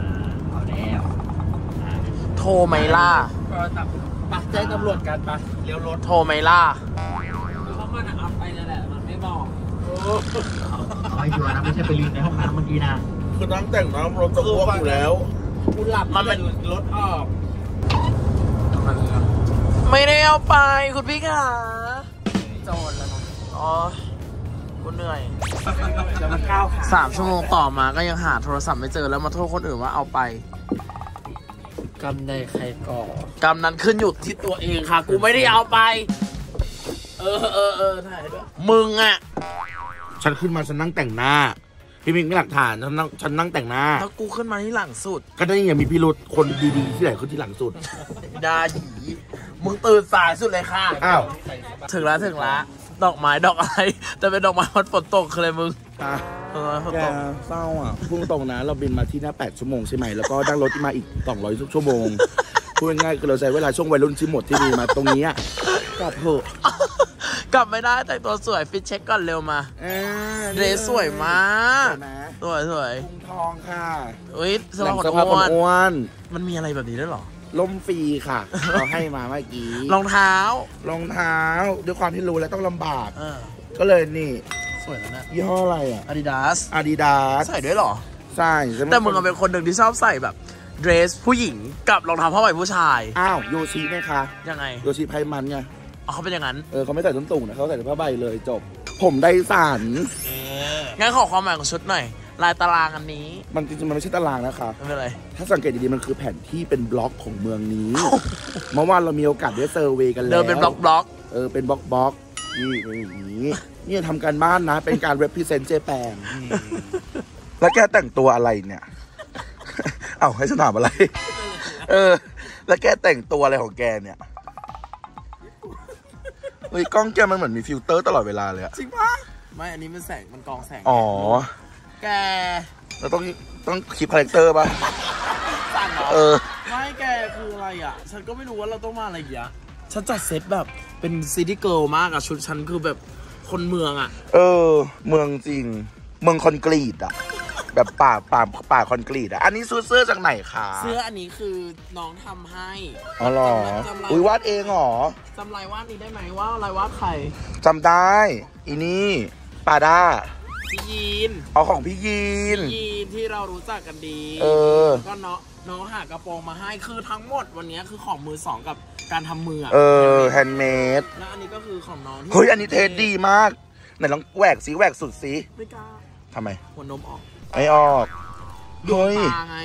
A: โทรไหมล่ะ
C: โทรศัพท์
B: ปะแจ้งตำรวจกันปะเลี้ยวรถ
A: โทรไหมล่ะ
C: คือเขามันเอาไปนั่นแหละ มันไม่บอก
F: ขอให้ชัวร์นะไม่ใช่ไปลืมในห้องน้ำเมื่อกี้นะ
E: ำคือนั่งแต่งน้ำรถจะอ้วกอยู่แล้ว
B: กูหลับ
A: มันเป็น
B: รถออก
A: ไม่ได้เอาไปคุณพี่ค่ะ
C: โจรแล้วนะ
A: อ๋อกูเหนื่อย
B: จะมาก้าวขา
A: สามชั่วโมงต่อมาก็ยังหาโทรศัพท์ไม่เจอแล้วมาโทษคนอื่นว่าเอาไป
C: กำใดใครก่อก
A: รรมนั้นขึ้นอยู่ที่ตัวเองค่ะ กูไม่ได้เอาไป เออเออเออถ่ายด้วยมึงอ่ะ
E: ฉันขึ้นมาฉันนั่งแต่งหน้า พี่มิกไม่หลักฐานฉันนั่งฉันนั่งแต่งหน้า
A: แล้วกูขึ้นมาที่หลังสุด
E: ก็ได้ยังมีพิรุษคนดีๆที่ไหนขึ้นที่หลังสุด
A: ดาหยีมึงตื่นสายสุดเลยค่ะ
E: อ้าว
A: ถึงแล้วถึงแล้วดอกไม้ดอกอะไร แต่เป็นดอกไม้วันฝนตกคืออะไรมึง
E: อ่ะ
A: เออฝน
E: แก
A: ตก
E: เศร้าอ่ะพุ่งตรงนะเราบินมาที่หน้าแปดชั่วโมงใช่ไหมแล้วก็นั่งรถมาอีกสองร้อยชั่วโมงพูดง่ายๆคือเราใช้เวลาช่วงวัยรุ่นที่หมดที่มีมาตรงนี้อะกลับเถอะ
A: กลับไม่ได้แต่งตัวสวยฟิตเช็คก่อนเร็วมา
E: เอ้ย
A: เดรสสวยมาก
E: สวยไหม
A: สวยสวย
E: พุงทองค่ะ
A: อุ้ยส
E: ห
A: ภา
E: ลั
A: พ
E: ง
A: คน
E: สภาพค
A: อ้วน น
E: อ้วน
A: มันมีอะไรแบบนี้ด้วยเหรอ
E: ล่มฟรีค่ะ เราให้มาเมื่อกี้
A: รองเท้าร
E: องเท้าด้วยความที่รู้แล้วต้องลำบาก
A: เออ
E: ก็เลยนี่
A: สวยแล้วเนี่ย
E: ยี่ห้ออะไรอ่ะ
A: อาดิดาส
E: อาดิดาส
A: ใส่ด้วยเหรอ
E: ใช่
A: แต่มึงอะเป็นคนหนึ่งที่ชอบใส่แบบเดรสผู้หญิงกับรองเท้าผ้าใบผู้ชาย
E: อ้าวโยชิไหมคะ
A: ยังไง
E: โยชิไพมันไง
A: อ๋อเขาเป็นอย่างนั้น
E: เออเขาไม่ใส่ส้นสูงนะเขาใส่แต่ผ้าใบเลยจบ ผมได้สาร
A: งั้นขอความหมายของชุดหน่อย ลายตารางอันนี้
E: มันจริงๆมันไม่ใช่ตารางนะคะ
A: ไม่เป็นไร
E: ถ้าสังเกตดีๆ มันคือแผนที่เป็นบล็อกของเมืองนี้ เมื่อวานเรามีโอกาสได้เซอร์เวย์กันแล้ว
A: เดินเป็นบล็อกบล็อก
E: เออ เป็นบล็อกบล็อกนี่เป็นอย่างนี้ นี่ทำการบ้านนะ เป็นการ represent Japan แล้วแกแต่งตัวอะไรเนี่ย เอ้าให้ฉันถามอะไร เออ แล้วแกแต่งตัวอะไรของแกเนี่ย เฮ้ยกล้องแกมันเหมือนมีฟิลเตอร์ตลอดเวลาเลยอะ
A: จริงปะไม่อันนี้มันแสงมันกองแสง
E: อ๋อ
A: แก
E: เราต้องต้องคีปคาแรคเตอร์ป่ะ
A: สั่นเหรอ
E: เออ
A: ไม่แกคืออะไรอ่ะ ฉันก็ไม่รู้ว่าเราต้องมาอะไรอย่างเงี้ยฉันจัดเซตแบบเป็นซิตี้เกิร์ลมากอะชุดฉันคือแบบคนเมืองอะ
E: เออ เมืองจริง เมืองคอนกรีตอะแบบป่าป่าป่าคอนกรีตอะอันนี้ซื้อเสื้อจากไหนคะ
A: เสื้ออันนี้คือน้องทำให้
E: อ๋อเหรอ
A: จำลาย
E: อุ้ยวาดเองเหรอ
A: จำลายวาดนี้ได้ไหมว่าลายวาดใคร
E: จำได้ อีนี่ปาด้า
A: พี่ยีน
E: เอาของพี่ยีน
A: พี่ยีนที่เรารู้จักกันดี
E: เออ
A: ก็เนาะน้องหากระโปรงมาให้คือทั้งหมดวันนี้คือของมือสองกับการทำมืออะ
E: เออ แฮนด์เมด
A: แล้วอันนี้ก็คือของน้องที่
E: เฮ้ย อันนี้เทสดีมาก ไหนลองแหวกสิแหวกสุดสิ
A: ไม่กล้า
E: ทำไม
A: หัวนมออก
E: ไม่ออก
A: ดวง
E: เฮ้ย
A: ตาไง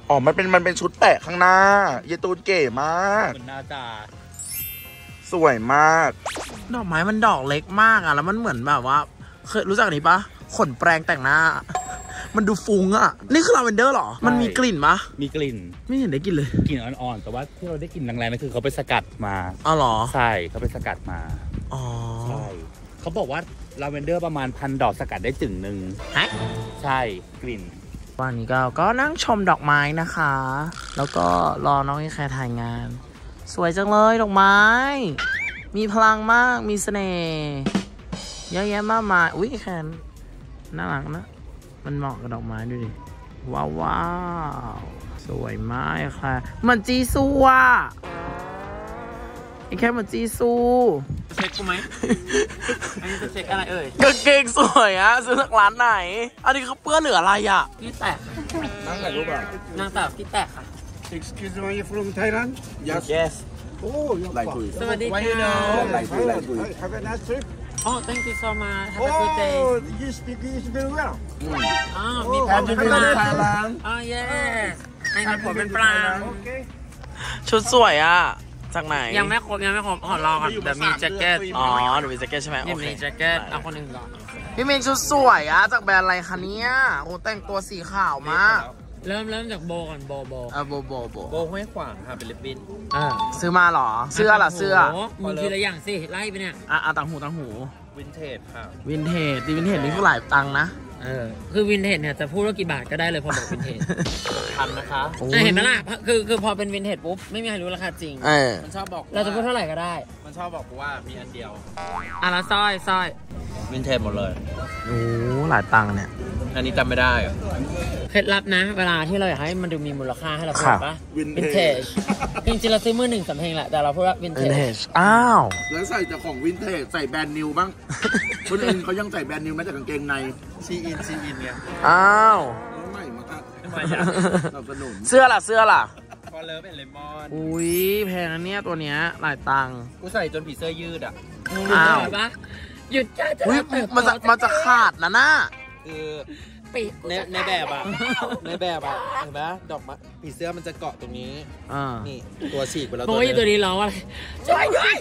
E: อ๋อมันเป็นมันเป็นชุดแปะข้างหน้าเยตูนเก๋มาก
B: เหมือนนาจา
E: สวยมาก
A: ดอกไม้มันดอกเล็กมากอ่ะแล้วมันเหมือนแบบว่าเคยรู้จักอันนี้ปะขนแปรงแต่งหน้า มันดูฟุ้งอ่ะนี่คือลาเวนเดอร์หรอมันมีกลิ่นปะ
B: มีกลิ่น
A: ไม่เห็นได้กลิ่นเลย
B: กลิ่นอ่อนๆแต่ว่าที่เราได้กลิ่นแรงๆนั่นคือเขาไปสกัดมา
A: อ๋อเหรอ
B: ใช่เขาไปสกัดมา
A: อ๋อ
B: ใช่เขาบอกว่าลาเวนเดอร์ประมาณพันดอกสกัดได้จึงหนึ่ง
A: ฮะ
B: ใช่กลิ่น
A: วันนี้ก็ก็นั่งชมดอกไม้นะคะ แล้วก็รอน้องไอ้แคร์ถ่ายงาน สวยจังเลยดอกไม้ มีพลังมากมีเสน่ห์เยอะแยะมากมายอุ้ยแคนน่ารักนะ มันเหมาะกับดอกไม้ดูดิว้าวว้าวสวยมากค่ะเหมือนจีซูอ่ะไอ้แค่เหมือนจีซู
C: เช็คกูไหม อันนี้จะเช็คอะไรเอ่ย
A: กางเกงสวยอะซื้อจากร้านไหน อันนี้เขาเปื้อนเหลืออะไรอะ
C: พี่แตก
E: นั่งถ่ายรูปอ่ะ
C: นางแตกพี่แตกค่ะ
G: Excuse me, you from Thailand?
E: yes
G: Oh, you're
E: ไหลคุย
C: สวัสดีค่ะ
E: ไหลคุยไหลคุย
G: Have a nice trip.
C: Oh thank you so much have a good day
G: Oh, you speak English very well.
C: อ๋อมีผ
G: Have
C: ม
G: you
C: เป็น
G: been
C: ปลา
G: to Thailand?
C: อ๋อ yes ไอ้มีผมเป็นปลา
G: Okay.
A: ชุดสวยอะจากไหน
C: ยังไม่ครบยังไม่ครบขอรอก่อนเดี๋ยวมีแจ็คเก็ต
A: อ๋อหนูมีแจ็คเก็ตใช่ไหม
C: ยั
A: โอง เค
C: มีแจ็คเก็ตเอาคนหนึ่งก่อน
A: พี่เมงชุดสวยอะจากแบรนด์อะไรคะเนี่ยโอ้แต่งตัวสีขาวมาก
C: เริ่มเริ่มจากโบก่อนโบโบ
A: อ่ะโบโบโบ
B: โบห้วยขวางค่ะเป็นลิปบิน
C: อ่า
A: ซื้อมาเหรอ เสื้อล่ะเสื้อ
C: โโหมึงทีละอย่างสิไล่ไปเนี่ย
A: อ่ะอ่ะต่างหูต่างหู
B: วินเทจค่ะ
A: วินเทจดิวินเทจนี่คือหลายตังค์นะ
C: เออคือวินเทจเนี่ยจะพูดว่ากี่บาทก็ได้เลยพอบอกวินเทจ
B: ทันนะคะ
A: โอ้ย
C: อ่ะเห็นไหมล่ะคือคือพอเป็นวินเทจปุ๊บไม่มีใครรู้ราคาจริง
A: เออ
B: มันชอบบอก
C: เราจะพูดเท่าไหร่ก็ได้
B: มันชอบบอกว่ามีอันเดียว
C: อ่ะละสร้อยสร้อย
B: วินเทจหมดเลย
A: โอ้หลายตังค์เนี่ย
B: อันนี้จำไม่ได้อะ
C: เคล็ดลับนะ เวลาที่เราอยากให้มันดูมีมูลค่าให้เราพูด
A: ครับ
C: ปะวินเทจจริงๆเราซื้อมือหนึ่งสำเพ็งแหละแต่เราพูดว่าวิน
A: วิน
C: เท
A: เท
C: จ
A: จอ้าว
E: แล้วใส่แต่ของวินเทจใส่แบรนด์นิวบ้าง คนอื่นเขายังใส่แบรนด์นิวแม้แต่กางเกงใน
B: ซีอินซีอินเนี่ย
A: อ้าว
E: แล้วใหม่มาก
B: ทำไมอ่ะ
E: สนับสนุน
A: เสื้อล่ะเสื้อล่ะ
B: ฟอลเลอร์เป็นเลมอน
A: อุ้ยแพงนะเนี่ยตัวเนี้ยหลายตังค์
B: กูใส่จนผีเสื้อยืดอ่ะ
A: อ้าว
C: เห็นปะหยุดจ้าจะ
A: อุ้ยมันจะมันจะขาดนะน่า
B: คือ
C: ปีก
B: ในในแบบอ่ะ ในแบบอ่ะ เห็นไหมดอกไม้ผีเสื้อมันจะเกาะตรงนี้
A: อ่า
B: นี่ตัวฉีกไปแล้ว
C: โอ้ย
B: หนึ่ง
C: ตัวนี้ร้องอะไรช่วยด้วย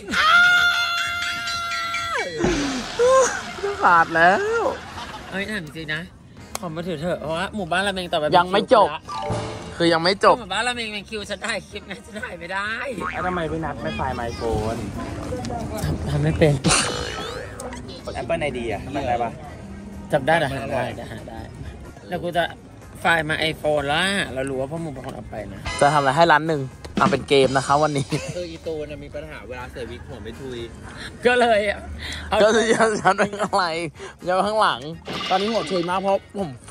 A: ขาดแล้ว
C: เอ้ยถามจริงๆนะขอมาถือเถอะเพราะว่าหมู่บ้านเราเองต่อไป
A: ยังไม่จบ คือยังไม่จบ
C: หมู่บ้านเราเองเป็นคิวฉันได้คลิปไงฉันถ่ายไม่ได้
A: ทำไมพี่นัทไม่ไฟล์ไมโครน
C: ทำไม่เป็น
B: แอปเปิลไอดีอ่ะทำได้ปะ
C: จำได้แต่หาได้แต่หาได้ แล้วกูจะไฟล์มาไอโฟนแล้วเรารู้ว่าพ่อมึงเป็นคนเอาไปนะ
A: จะทำอะไรให้ร้านหนึ่งเอาเป็นเกมนะคะวันนี้
B: คืออีตูนมีปัญหาเวลาใส่วิกหัวไม่ทุย
C: ก็เลยเอา
A: ก็จะยันยันเป็นอะไรยันไปข้างหลัง ตอนนี้หัวชุยมากเพราะผมฟู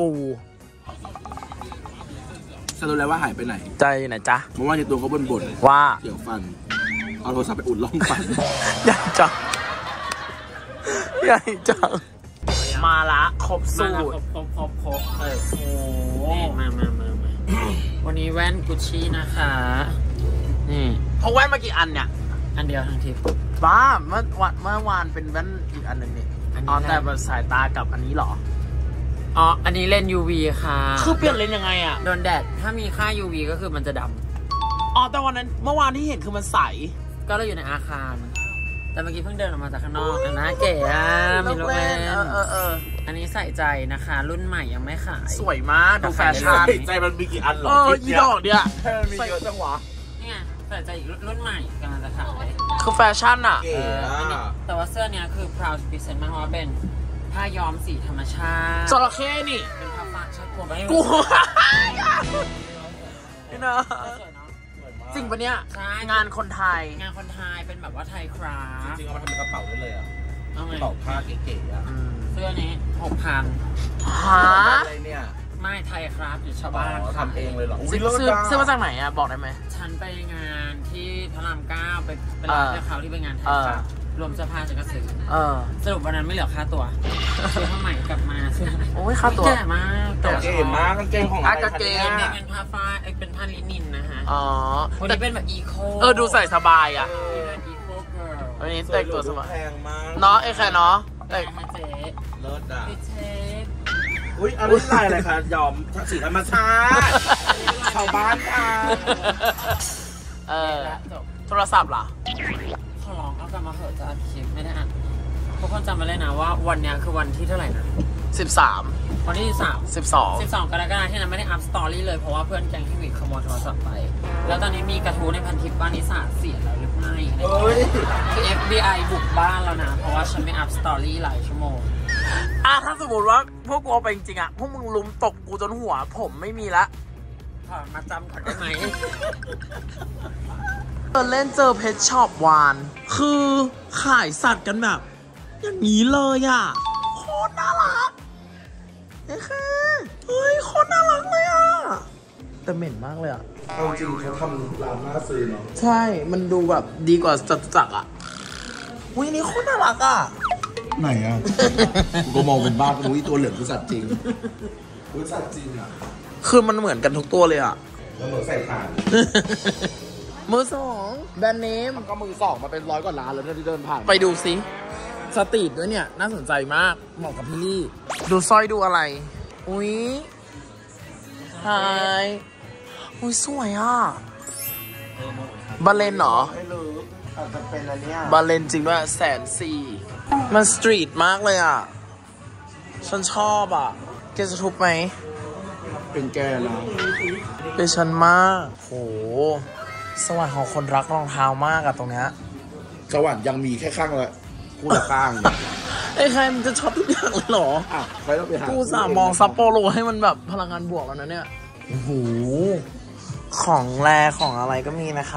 E: ฉันรู้แล้วว่าหายไปไหน
A: ใจอยู่ไหนจ๊ะ
E: เมื่อวานในตัวเขาบ่นบ่น
A: ว่า
E: เกี่ยวฟัน เอาโทรศัพท์ไปอุดร่องฟัน
A: ใหญ่จังใหญ่จังมาละครบ
C: มา
A: สู
C: แล้ว
A: ตร
C: ครบครบครบครบเออโอ้นี่มามามามาวันนี้แว่นกุชชี่นะคะ นี่
A: เขาแว่นมากี่อันเนี่ย
C: อันเดียวทั้งทริป
A: บ้าเมื่อวันเมื่อวานเป็นแว่นอีกอันหนึ่งนี่
C: อันนี้
A: อ๋อแต่แบบสายตากับอันนี้เหรอ
C: อ๋อ อันนี้เลนส์ ยู วี ค่ะ
A: คือเปลี่ยนเลนส์ยังไงอ่ะ
C: โดนแดด ถ้ามีค่า ยู วี ก็คือมันจะด
A: อ๋อแต่วันนั้นเมื่อวานที่เห็นคือมันใส
C: ำ ก็เราอยู่ในอาคาร แต่เมื่อกี้เพิ่งเดินออกมาจากข้างนอกอันนะเก๋อะมีลูกเล่น
A: เออเออเออ
C: อันนี้ใส่ใจนะคะ รุ่นใหม่ยังไม่ขาย
A: สวยมากดูแฟชั่น
E: ใจมันมีกี่อันหรอ
A: เอออีดอกเนี่ย
E: มีเยอะจังหวะ
C: นี่ไงใส่ใจอีกรุ่นใหม่กำลังจะขาย
A: คือแฟชั่นอ่ะ
E: เก๋
C: อันนี้
E: อะ
C: แต่ว่าเสื้อเนี้ยคือ proud to present มากเพราะว่าเป็นผ้าย้อมสีธรรมชาติ
A: จระเข้นี่
C: เป็นผ้าฝากชัดกลัวไม่
A: กูนี่นะ
C: สวยเนาะ
A: จริงปะเนี่ย
C: ใช่
A: งานคนไทย
C: งานคนไทยเป็นแบบว่าไทยคราฟ
B: จริงๆเอามาทำเป็นกระเป๋าได้เลยอ่ะ
C: เอาไง
B: กระเป๋าผ้าเก๋ๆอ่ะ
C: เสื้อนี้หกพัน
A: ฮะ
B: อะไรเนี่ย
C: ไม่ไทยคราฟอยู่ชาวบ้าน
B: ทำเองเลยเหรอ
A: ซื้อซื้อซื้อมาจากไหนอ่ะ บอกได้ไหม
C: ฉันไปงานที่พระรามเก้าไปไป
A: เอ
C: ร้าน
A: อ
C: เจ้าเขาที่ไปงานไทย
A: เออ
C: คราฟรวมเสื้อผ้าฉันก็ซื้อ
A: เออ
C: สรุปวันนั้นไม่เหลือค่าตัวซื้อผ้าใหม่กลับมาซื้อ
A: โอ้ยค่าตัว
C: แก่มากแต่
E: เก๋มากกางเกงของอะไร
A: อ่ะกางเกง
C: เป็นเป็นผ้าฝ้ายเอ้ยเป็นผ้าลินินนะฮะ
A: อ๋อ
C: วัน
A: แต่
C: นี้เป็นแบบอีโค
A: เออดูใส่สบายอ่ะ
C: เป็นอีโคเกิร์ล
A: วันนี้แต่งตัวสบาย
E: แพงมาก
A: เนาะไอ้แค่เนาะแต่ง
C: นะเจ๊
B: เลิศอ่ะ
C: พี่เชฟ
E: อุ้ยอันนี้ลายอะไรคะยอมสีธรรมชาติชาวบ้านค่ะ
A: เออโทรศัพท์ล่ะ
C: ขอร้องเอากลับมาเถอะจะอัดคลิปไม่ได้อัดทุกคนจำไว้เลยนะว่าวันเนี้ยคือวันที่เท่าไหร่นะ
A: สิบสาม
C: วันที่สาม
A: สิบสอง
C: สิบสองกรกฎาคมที่นั้นไม่ได้อัพสตอรี่เลยเพราะว่าเพื่อนแก๊งที่วิกขโมยโทรศัพท์ไปแล้วตอนนี้มีกระทู้ในพันทิปบ้านนิสาเสียแล้วหรือไม่คือ เอฟ บี ไอ บุกบ้านแล้วนะเพราะว่าฉันไม่อัพสตอรี่หลายชั่วโมง
A: อ่ะถ้าสมมติว่าพวกกูเอาไปจริงๆอ่ะพวกมึงลุมตบกูจนหัวผมไม่มีละ
C: ขอมาจำก่อนได้ไหม
A: เดินเล่นเจอเพชช็อปวานคือขายสัตว์กันแบบอย่างนี้เลยอ่ะโคตรน่ารักเฮ้ยเฮ้ยโคตรน่ารักเลยอ่ะแต่เหม็นมากเลยอ่ะ
E: เอาจริงเขาทำร้านน่าซื้อเนาะ
A: ใช่มันดูแบบดีกว่าจตุจักรอ่ะอุ้ยนี่โคตรน่ารักอ่ะ
E: ไหนอ่ะ กูมองเป็นบ้ากูอีตัวเหลืองคือสัตว์จริงคือสัตว์จริงอ่ะ
A: คือมันเหมือนกันทุกตัวเลยอ่ะ
E: แล้วเหมือนใส่ถ่าน
A: มือสองแบรนด์เนม
E: ก็มือสองมาเป็นร้อยกว่าล้านแล้วที่เดินผ่าน
A: ไปดูสิสตรีทด้วยเนี่ย น่าสนใจมากเหมาะกับพี่ลี่ ดูสร้อยดูอะไร อุ้ยไฮอุ้ยสวยอ่ะ บาเลนเหรอ
E: ไม่รู้อาจจะเป็นอะไรเนี่ย
A: บาเลนจริงด้วยแสนสี่มันสตรีทมากเลยอ่ะ ฉันชอบอ่ะแกจะทุบไหม
E: เป็นแกนะ
A: เป็นฉันมากโหสวรรค์ของคนรักรองเท้ามากอะตรงเนี้ย
E: สวรรค์ยังมีแค่ข้างละคู่ละข้างเนี่ย
A: ไอ้ใครมันจะชอบทุกอย่างเลยเหรอ
E: อ่ะไปต้องไปหา
A: กูสามมองซัปโปโรให้มันแบบพลังงานบวกแล้วนะเนี่ย โอ้โห ของแรของอะไรก็มีนะคะ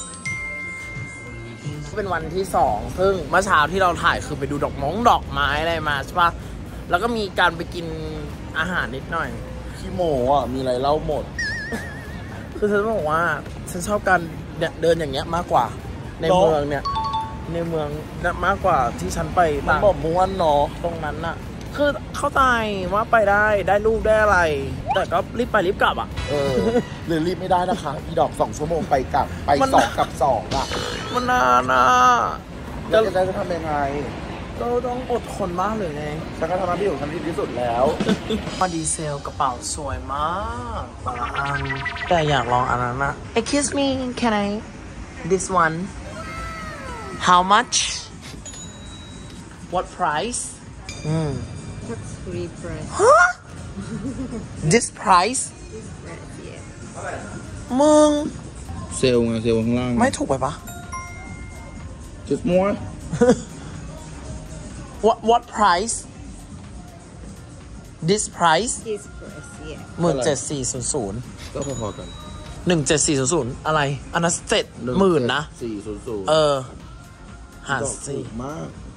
A: เป็นวันที่สองซึ่งเมื่อเช้าที่เราถ่ายคือไปดูดอกมงดอกไม้อะไรมาใช่ปะแล้วก็มีการไปกินอาหารนิดหน่อย
E: ขี้โมอ่ะ มีอะไรเล่าหมด
A: คือฉันบอกว่าฉันชอบการเดินอย่างเงี้ยมากกว่า ในเมืองเนี่ย ในเมืองมากกว่าที่ฉันไป
E: มัน
A: ต่าง
E: บอกม้วนเนาะ
A: ตรงนั้นน่ะ คือเข้าใจว่าไปได้ได้รูปได้อะไร แต่ก็รีบไปรีบกลับอ่ะ
E: เออหรือรีบไม่ได้นะคะอีดอกสองชั่วโมงไปกลับไป
A: มัน
E: สองกับสองอ่ะ
A: มันนานอ่ะ
E: แล้วจะจะทำยังไง
A: ก็ต้องอดทนมากเลยไง
E: ฉันก็ทำหน้าที่ของฉันที่สุดแล้ว
A: มาดีเซลกระเป๋าสวยมากบางอันแต่อยากลองอันนั้นนะ Excuse me can I this one how much what price อืม
D: What's free price?
A: huh this price
D: This price, yeah.
A: มึง
E: เซลล์ไงเซลล์ข้างล่าง
A: ไม่ถูกไปปะ
E: just more
A: what what price this price
D: This price, yeah.
A: หมื่นเจ็ดสี่ศูนย์ศูนย์
E: ก็พอๆกัน
A: หนึ่งเจ็ดสี่ศูนย์ศูนย์อะไร อันนั้นเจ็ดหมื่นนะ
E: สี่ศูนย์ศูนย์
A: เออหารสี่
E: มาก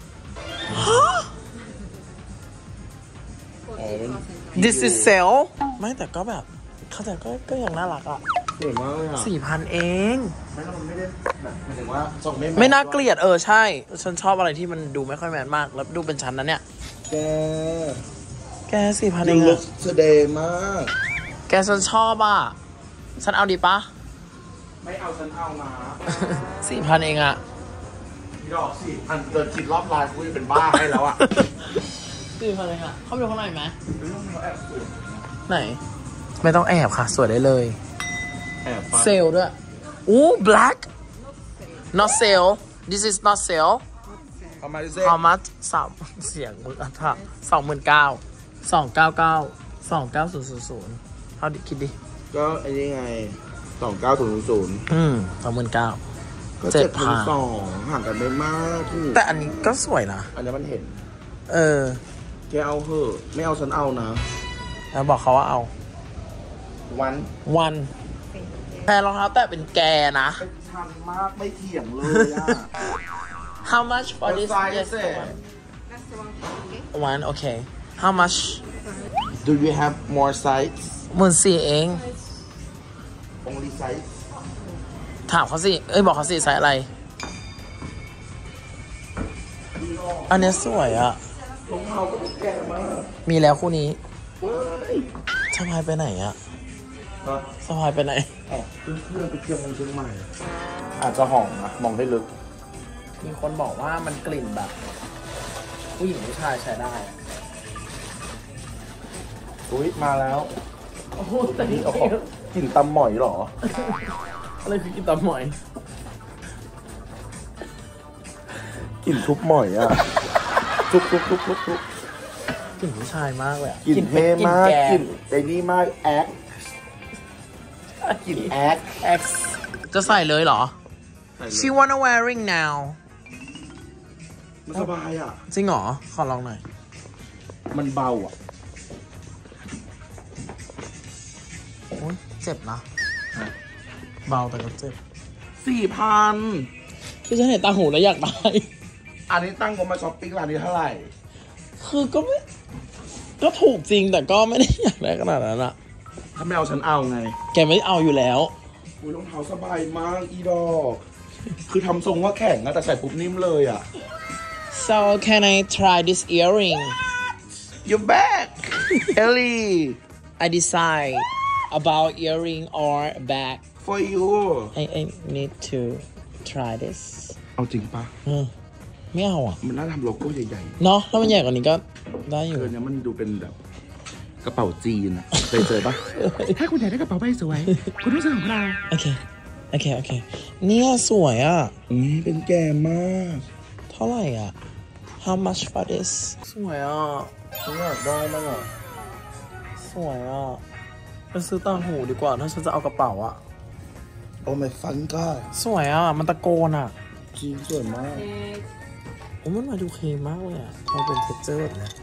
A: this is sale ไม่แต่ก็แบบ เข้าใจก็ก็ยังน่ารักอ่ะ
E: สวยมากเลยอ่ะ
A: สี่พันเอง
E: ไม่ต้องมันไม่ได้แบบหมายถึงว่าส่งไม่
A: ไม่น่าเกลียดเออใช่ ฉันชอบอะไรที่มันดูไม่ค่อยแมนมาก แล้วดูเป็นชั้นนั้นเนี่ย
E: แก
A: แกสี่พันเอ
E: ยัง
A: ง
E: ลุก
A: อะ
E: เสดย์มาก
A: แกฉันชอบอ่ะ ฉันเอาดีปะ
E: ไม่เอาฉันเอานะ
A: สี่พันเองอ่ะ
E: ดอกสิอันเกินคิดรอบลายคุยเป็นบ้าให้แล้วอ่ะ
A: สี่พันเองอ่ะ เข้าไปดูข้างในไหมไหน ไม่ต้องแอบค่ะ สวยได้เลย
E: แอบฟัง
A: เซลด้วยอู้ black not sale this is not sale
E: เอามาดิเซ่
A: how much สามเสียงมึงอัฐะสองหมื่นเก้าสองเก้าเก้าสองเก้าศูนย์ศูนย์ศูนย์เท่าดิคิดดิ
E: ก็ไอ้นี่ไงสองเก้าศูนย์ศูนย์
A: อืมสองหมื่นเก้า
E: ก็
A: เจ็
E: เจ็
A: ด
E: ด
A: พั
E: พั
A: น
E: นสองห่างกันไม่มากถูก
A: แต่อันนี้ก็สวยนะ
E: อันนี้มันเห็น
A: เออ
E: แกเอาเหอะไม่เอาฉันเอานะ
A: แล้วบอกเขาว่าเอา
E: วัน
A: วันแพรรองเท้าแตะเป็นแกนะ
E: เป็นชันมากไม่เถียงเลยอ่ะ
A: how much for this
E: size
A: yes
E: is it?
D: That's the one, okay?
A: one okay how much
E: Do you have more size
A: หมื่นสี่เอง
E: only size
A: ถามเขาสิ เอ้ยบอกเขาสิใส่อะไร อันเนี้ยสวยอะ
E: รองเท้าก็เป็นแกมาก
A: มีแล้วคู่นี้
E: เว้ย
A: สะพายไปไหนอะ
E: ฮะ
A: สะพายไปไหน
E: อ๋อขึ้นเครื่องไปเที่ยวเมืองเชียงใหม่ อาจจะหอมนะมองให้ลึก
A: มีคนบอกว่ามันกลิ่นแบบ ผู้หญิงผู้ชายใช้ได้
E: อุ้ยมาแล้ว
A: โอ้โหแต่
E: นี่
A: นี่
E: โอ้โหกลิ่นตำหมอยเหรอ
A: อะไรคือกินตำหมอย
E: กลิ่นทุบหมอยอ่ะ ทุบทุบทุบทุบทุบ
A: กลิ่นผู้ชายมากเลยอะ
E: กลิ่นเท่มากกลิ่นไอ้นี่มากแอคกลิ่นแอค
A: X จะใส่เลยเหรอ She wanna wearing now
E: มันสบายอ่ะ
A: จริงเหรอ ขอลองหน่อย
E: มันเบาอ่ะ
A: โอ้ยเจ็บนะเบาแต่ก็เจ็บ
E: สี่พัน
A: คือฉันเห็นตาหูแล้วอยากได้
E: อันนี้ตั้งก็มาช้อปปิ้งร้านนี้เท่าไหร่
A: คือก็ไม่ก็ถูกจริงแต่ก็ไม่ได้อยากได้ขนาดนั้นอะ
E: ถ้าไม่เอาฉันเอาไง
A: แกไม่เอาอยู่แล้ว
E: อุ้ยรองเท้าสบายมากอีดอก คือทำทรงว่าแข็งนะแต่ใส่ปุ๊บนิ่มเลยอ่ะ
A: so can I try this earring
E: You back Ellie
A: I decide about earring or bag
E: for you
A: I I need to try this
E: เอาจริงปะ
A: เออไม่เอาอ่ะ
E: มันน่าทำโลโก้ใหญ่
A: เนาะถ้ามันใหญ่กว่านี้ก็ได้อ
E: ๆ
A: ยู่
E: เออเนี่ยมันดูเป็นแบบกระเป๋าจีนอะเคยเจอปะ ถ้าคุณอยากได้กระเป๋าใบสวย คุณต้องซื้อของเรา
A: โอเคโอเคโอเคเนี่ยสวยอ่ะ
E: อืมเป็นแกมมาก
A: เท่าไหร่อ่ะ how much for this สวยอ่ะ
E: ฉันอยากได้มากอ่ะ
A: สวยอ่ะไปซื้อต่างหูดีกว่าถ้าฉันจะเอากระเป๋าอ่ะ
E: โอ้ my fun god
A: สวยอ่ะมันตะโกนอ่ะ
E: จริงสวยมาก
A: โอ้มันมาดูเคลมมากเลยอ่ะมันเป็นเท็กเจอร์แบบเนี้ย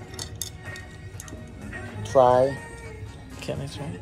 E: try
A: Can I try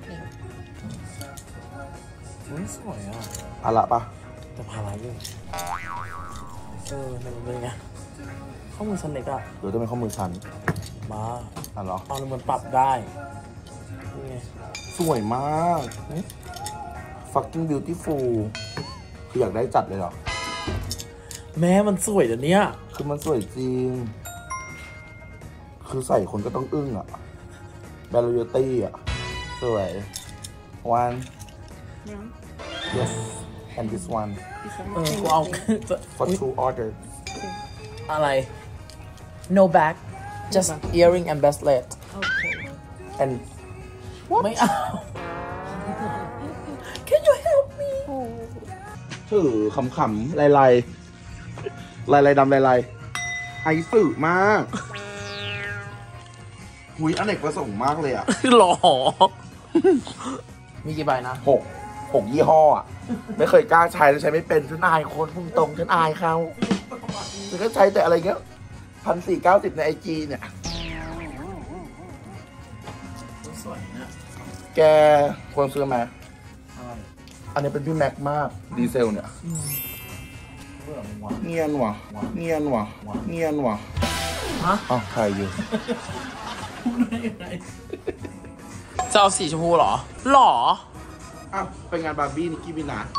A: อุ้ยสวยอ่ะ
E: อะละปะ
A: แต่พาราอยู่เออมันเป็นไงข้อมือฉันเล็กอ่ะ
E: หรือจะเป็นข้อมือฉัน
A: มา
E: อ่ะเหรอ
A: เอาเลยมันปรับได้นี่ไง
E: สวยมาก
A: เฮ้ย
E: fucking beautiful คืออยากได้จัดเลยเหรอ
A: แม่มันสวยเดี๋ยวนี้
E: คือมันสวยจริง คือใส่คนก็ต้องอึ้งอ่ะ b a l l o t y อ่ะ สวย one yes and this one
A: เออกูเอาจะ
E: for two order
A: อะไร no bag just earring and bracelet
E: and
A: ไม่เอา Can you help me
E: ถือขำๆลายลายลายลายดำลายลายไอสื่อมากหุยอเนกประสงค์มากเลยอ่ะ
A: หล่อมีกี่ใบนะ
E: หกหกยี่ห้ออ่ะ ไม่เคยกล้าใช้แล้วใช้ไม่เป็นฉันอายคนพุ่งตรงฉันอายเขาฉันก็ใช้แต่อะไรเงี้ยพันสี่เก้าสิบในไอจีเนี่ย
A: สวยนะ
E: แกควรซื้อไหมอันนี้เป็นพี่แม็กมาก ดีเซลเนี่ยเนียนว่ะเนียนว่ะเนียนว่ะ
A: ฮะ
E: อ้าวใครอยู่
A: จะเอาสีชมพูเหรอ หล่อ
E: อ้าวไปงานบาร์บี้นิกกี้มินาจ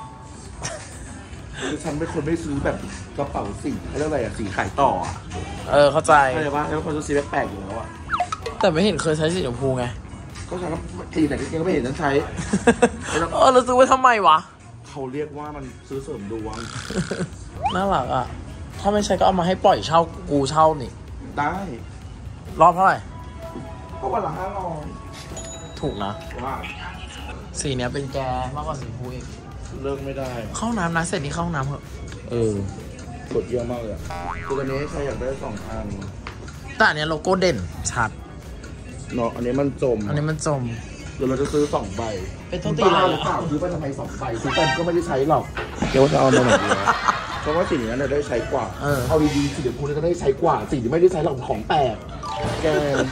E: คือฉันเป็นคนไม่ซื้อแบบกระเป๋าสีเรียกอะไรอะสีขายต่ออะ
A: เออเข้าใจ
E: เข้าใจปะแล้วคนจะซื้อแปลกๆอยู่แล้วอะ
A: แต่ไม่เห็นเคยใช้สีชมพูไง
E: ก็ฉันก็สีไหนก็ไม่เห็นฉันใช้
A: เออเราซื้อไว้ทำไมวะ
E: เขาเรียกว่ามันซื้อเสริมดวง
A: น่ารักอ่ะ ถ้าไม่ใช่ก็เอามาให้ปล่อยเช่ากูเช่านี่
E: ได้
A: รอบเท่าไหร่
E: ก็วันละห้าร้อย
A: ถูกนะ
E: ว่า
A: สีเนี้ยเป็นแกมากกว่าสีชมพูอีก
E: เลิกไม่ได้
A: เข้าน้ำนะเสร็จนี้เข้าน้ำเหอะ
E: เออกดเยอะมากเลยอะคืออันนี้ใครอยากได้สองอัน
A: แต่อันเนี้ยโลโก้เด่นชัด
E: เนาะอันนี้มันจม
A: อันนี้มันจม
E: หรือเราจะซื้อสองใบ
A: เป็นต้นตีอะไร
E: บ้า
A: อะ
E: หรือเปล่าซื้อไปทำไมสองใบซื้อไปก็ไม่ได้ใช้หรอกเดี๋ยวว่าจะเอามาไหนดีวะเพราะว่าสีนี้เนี่ยได้ใช้กว่า
A: เออ
E: เอาดีๆสีเดี๋ยวคุณก็ได้ใช้กว่าสีที่ไม่ได้ใช้หรอกของแปลกแก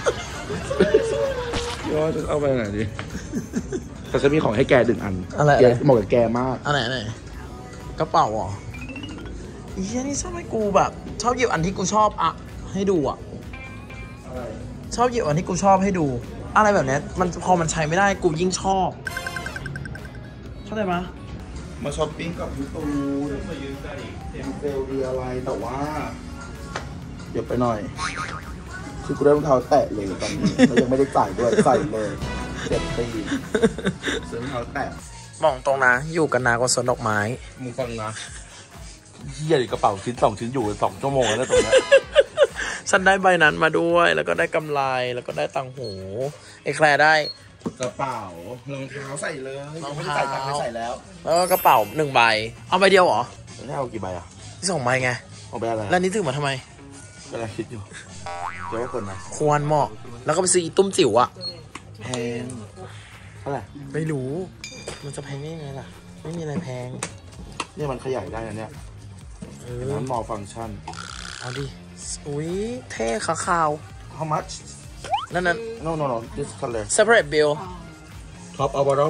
E: เดี๋ยวว่าจะเอาไปไหนดีแต่จะมีของให้แกหนึ่งอัน
A: อะไร
E: แกเหมาะกับแกมาก
A: อันไหนอันไหนกระเป๋าเหรออีเหี้ยนี่ชอบให้กูแบบ ชอบหยิบอันที่กูชอบอะให้ดูอะชอบหยิบอันที่กูชอบให้ดู อะไรแบบเนี้ยมันพอมันใช้ไม่ได้กูยิ่งชอบเข้าใจปะ
E: มาช้อปปิ้งกับพี่ตูนดีเซลดีอะไรแต่ว่าเดี๋ยวไปหน่อย คือกูได้รองเท้าแตะเลยตอนนี้แล้วยังไม่ได้จ่ายด้วยใส่เลยเจ็ดปีซื้อรองเท้าแตะ
A: มองตรงนะ อยู่กันนานกว่าสวนดอกไม้
E: มึงฟังนะเฮียกระเป๋าชิ้นสองชิ้นอยู่สองชั่วโมงแล้วตรงนี้
A: ฉันได้ใบนั้นมาด้วย แล้วก็ได้กำไรแล้วก็ได้ตังหูไอ้แคลร์ได้
E: กระเป๋ารองเท้าใส่เลยรองเท้าใส่ตังค์ไม่ใส่แล้ว
A: แล้วก็กระเป๋าหนึ่งใบเอาใบเดียวเหรอ
E: แล้วเอากี่ใบอ่ะ
A: สองใบไง
E: เอาไปอะไร
A: แล้วนี้ถือมาทำไม
E: กำลังคิดอยู่จะให้คนไหม
A: ควรเหมาะแล้วก็ไปซื้ออีตุ้มจิ๋วอะ
E: แพงเท่าไหร่
A: ไม่รู้มันจะแพงได้ยังไงล่ะไม่มีอะไรแพง
E: เนี่ยมันขยายได้นะเนี่ย
A: เอ
E: อัน
A: อ
E: นั้นมอฟังก์ชัน
A: เอาดิอุ้ยเท่ขาขาว
E: how much
A: นั่นนั่น
E: no no no this color
A: separate bill
E: top or bottom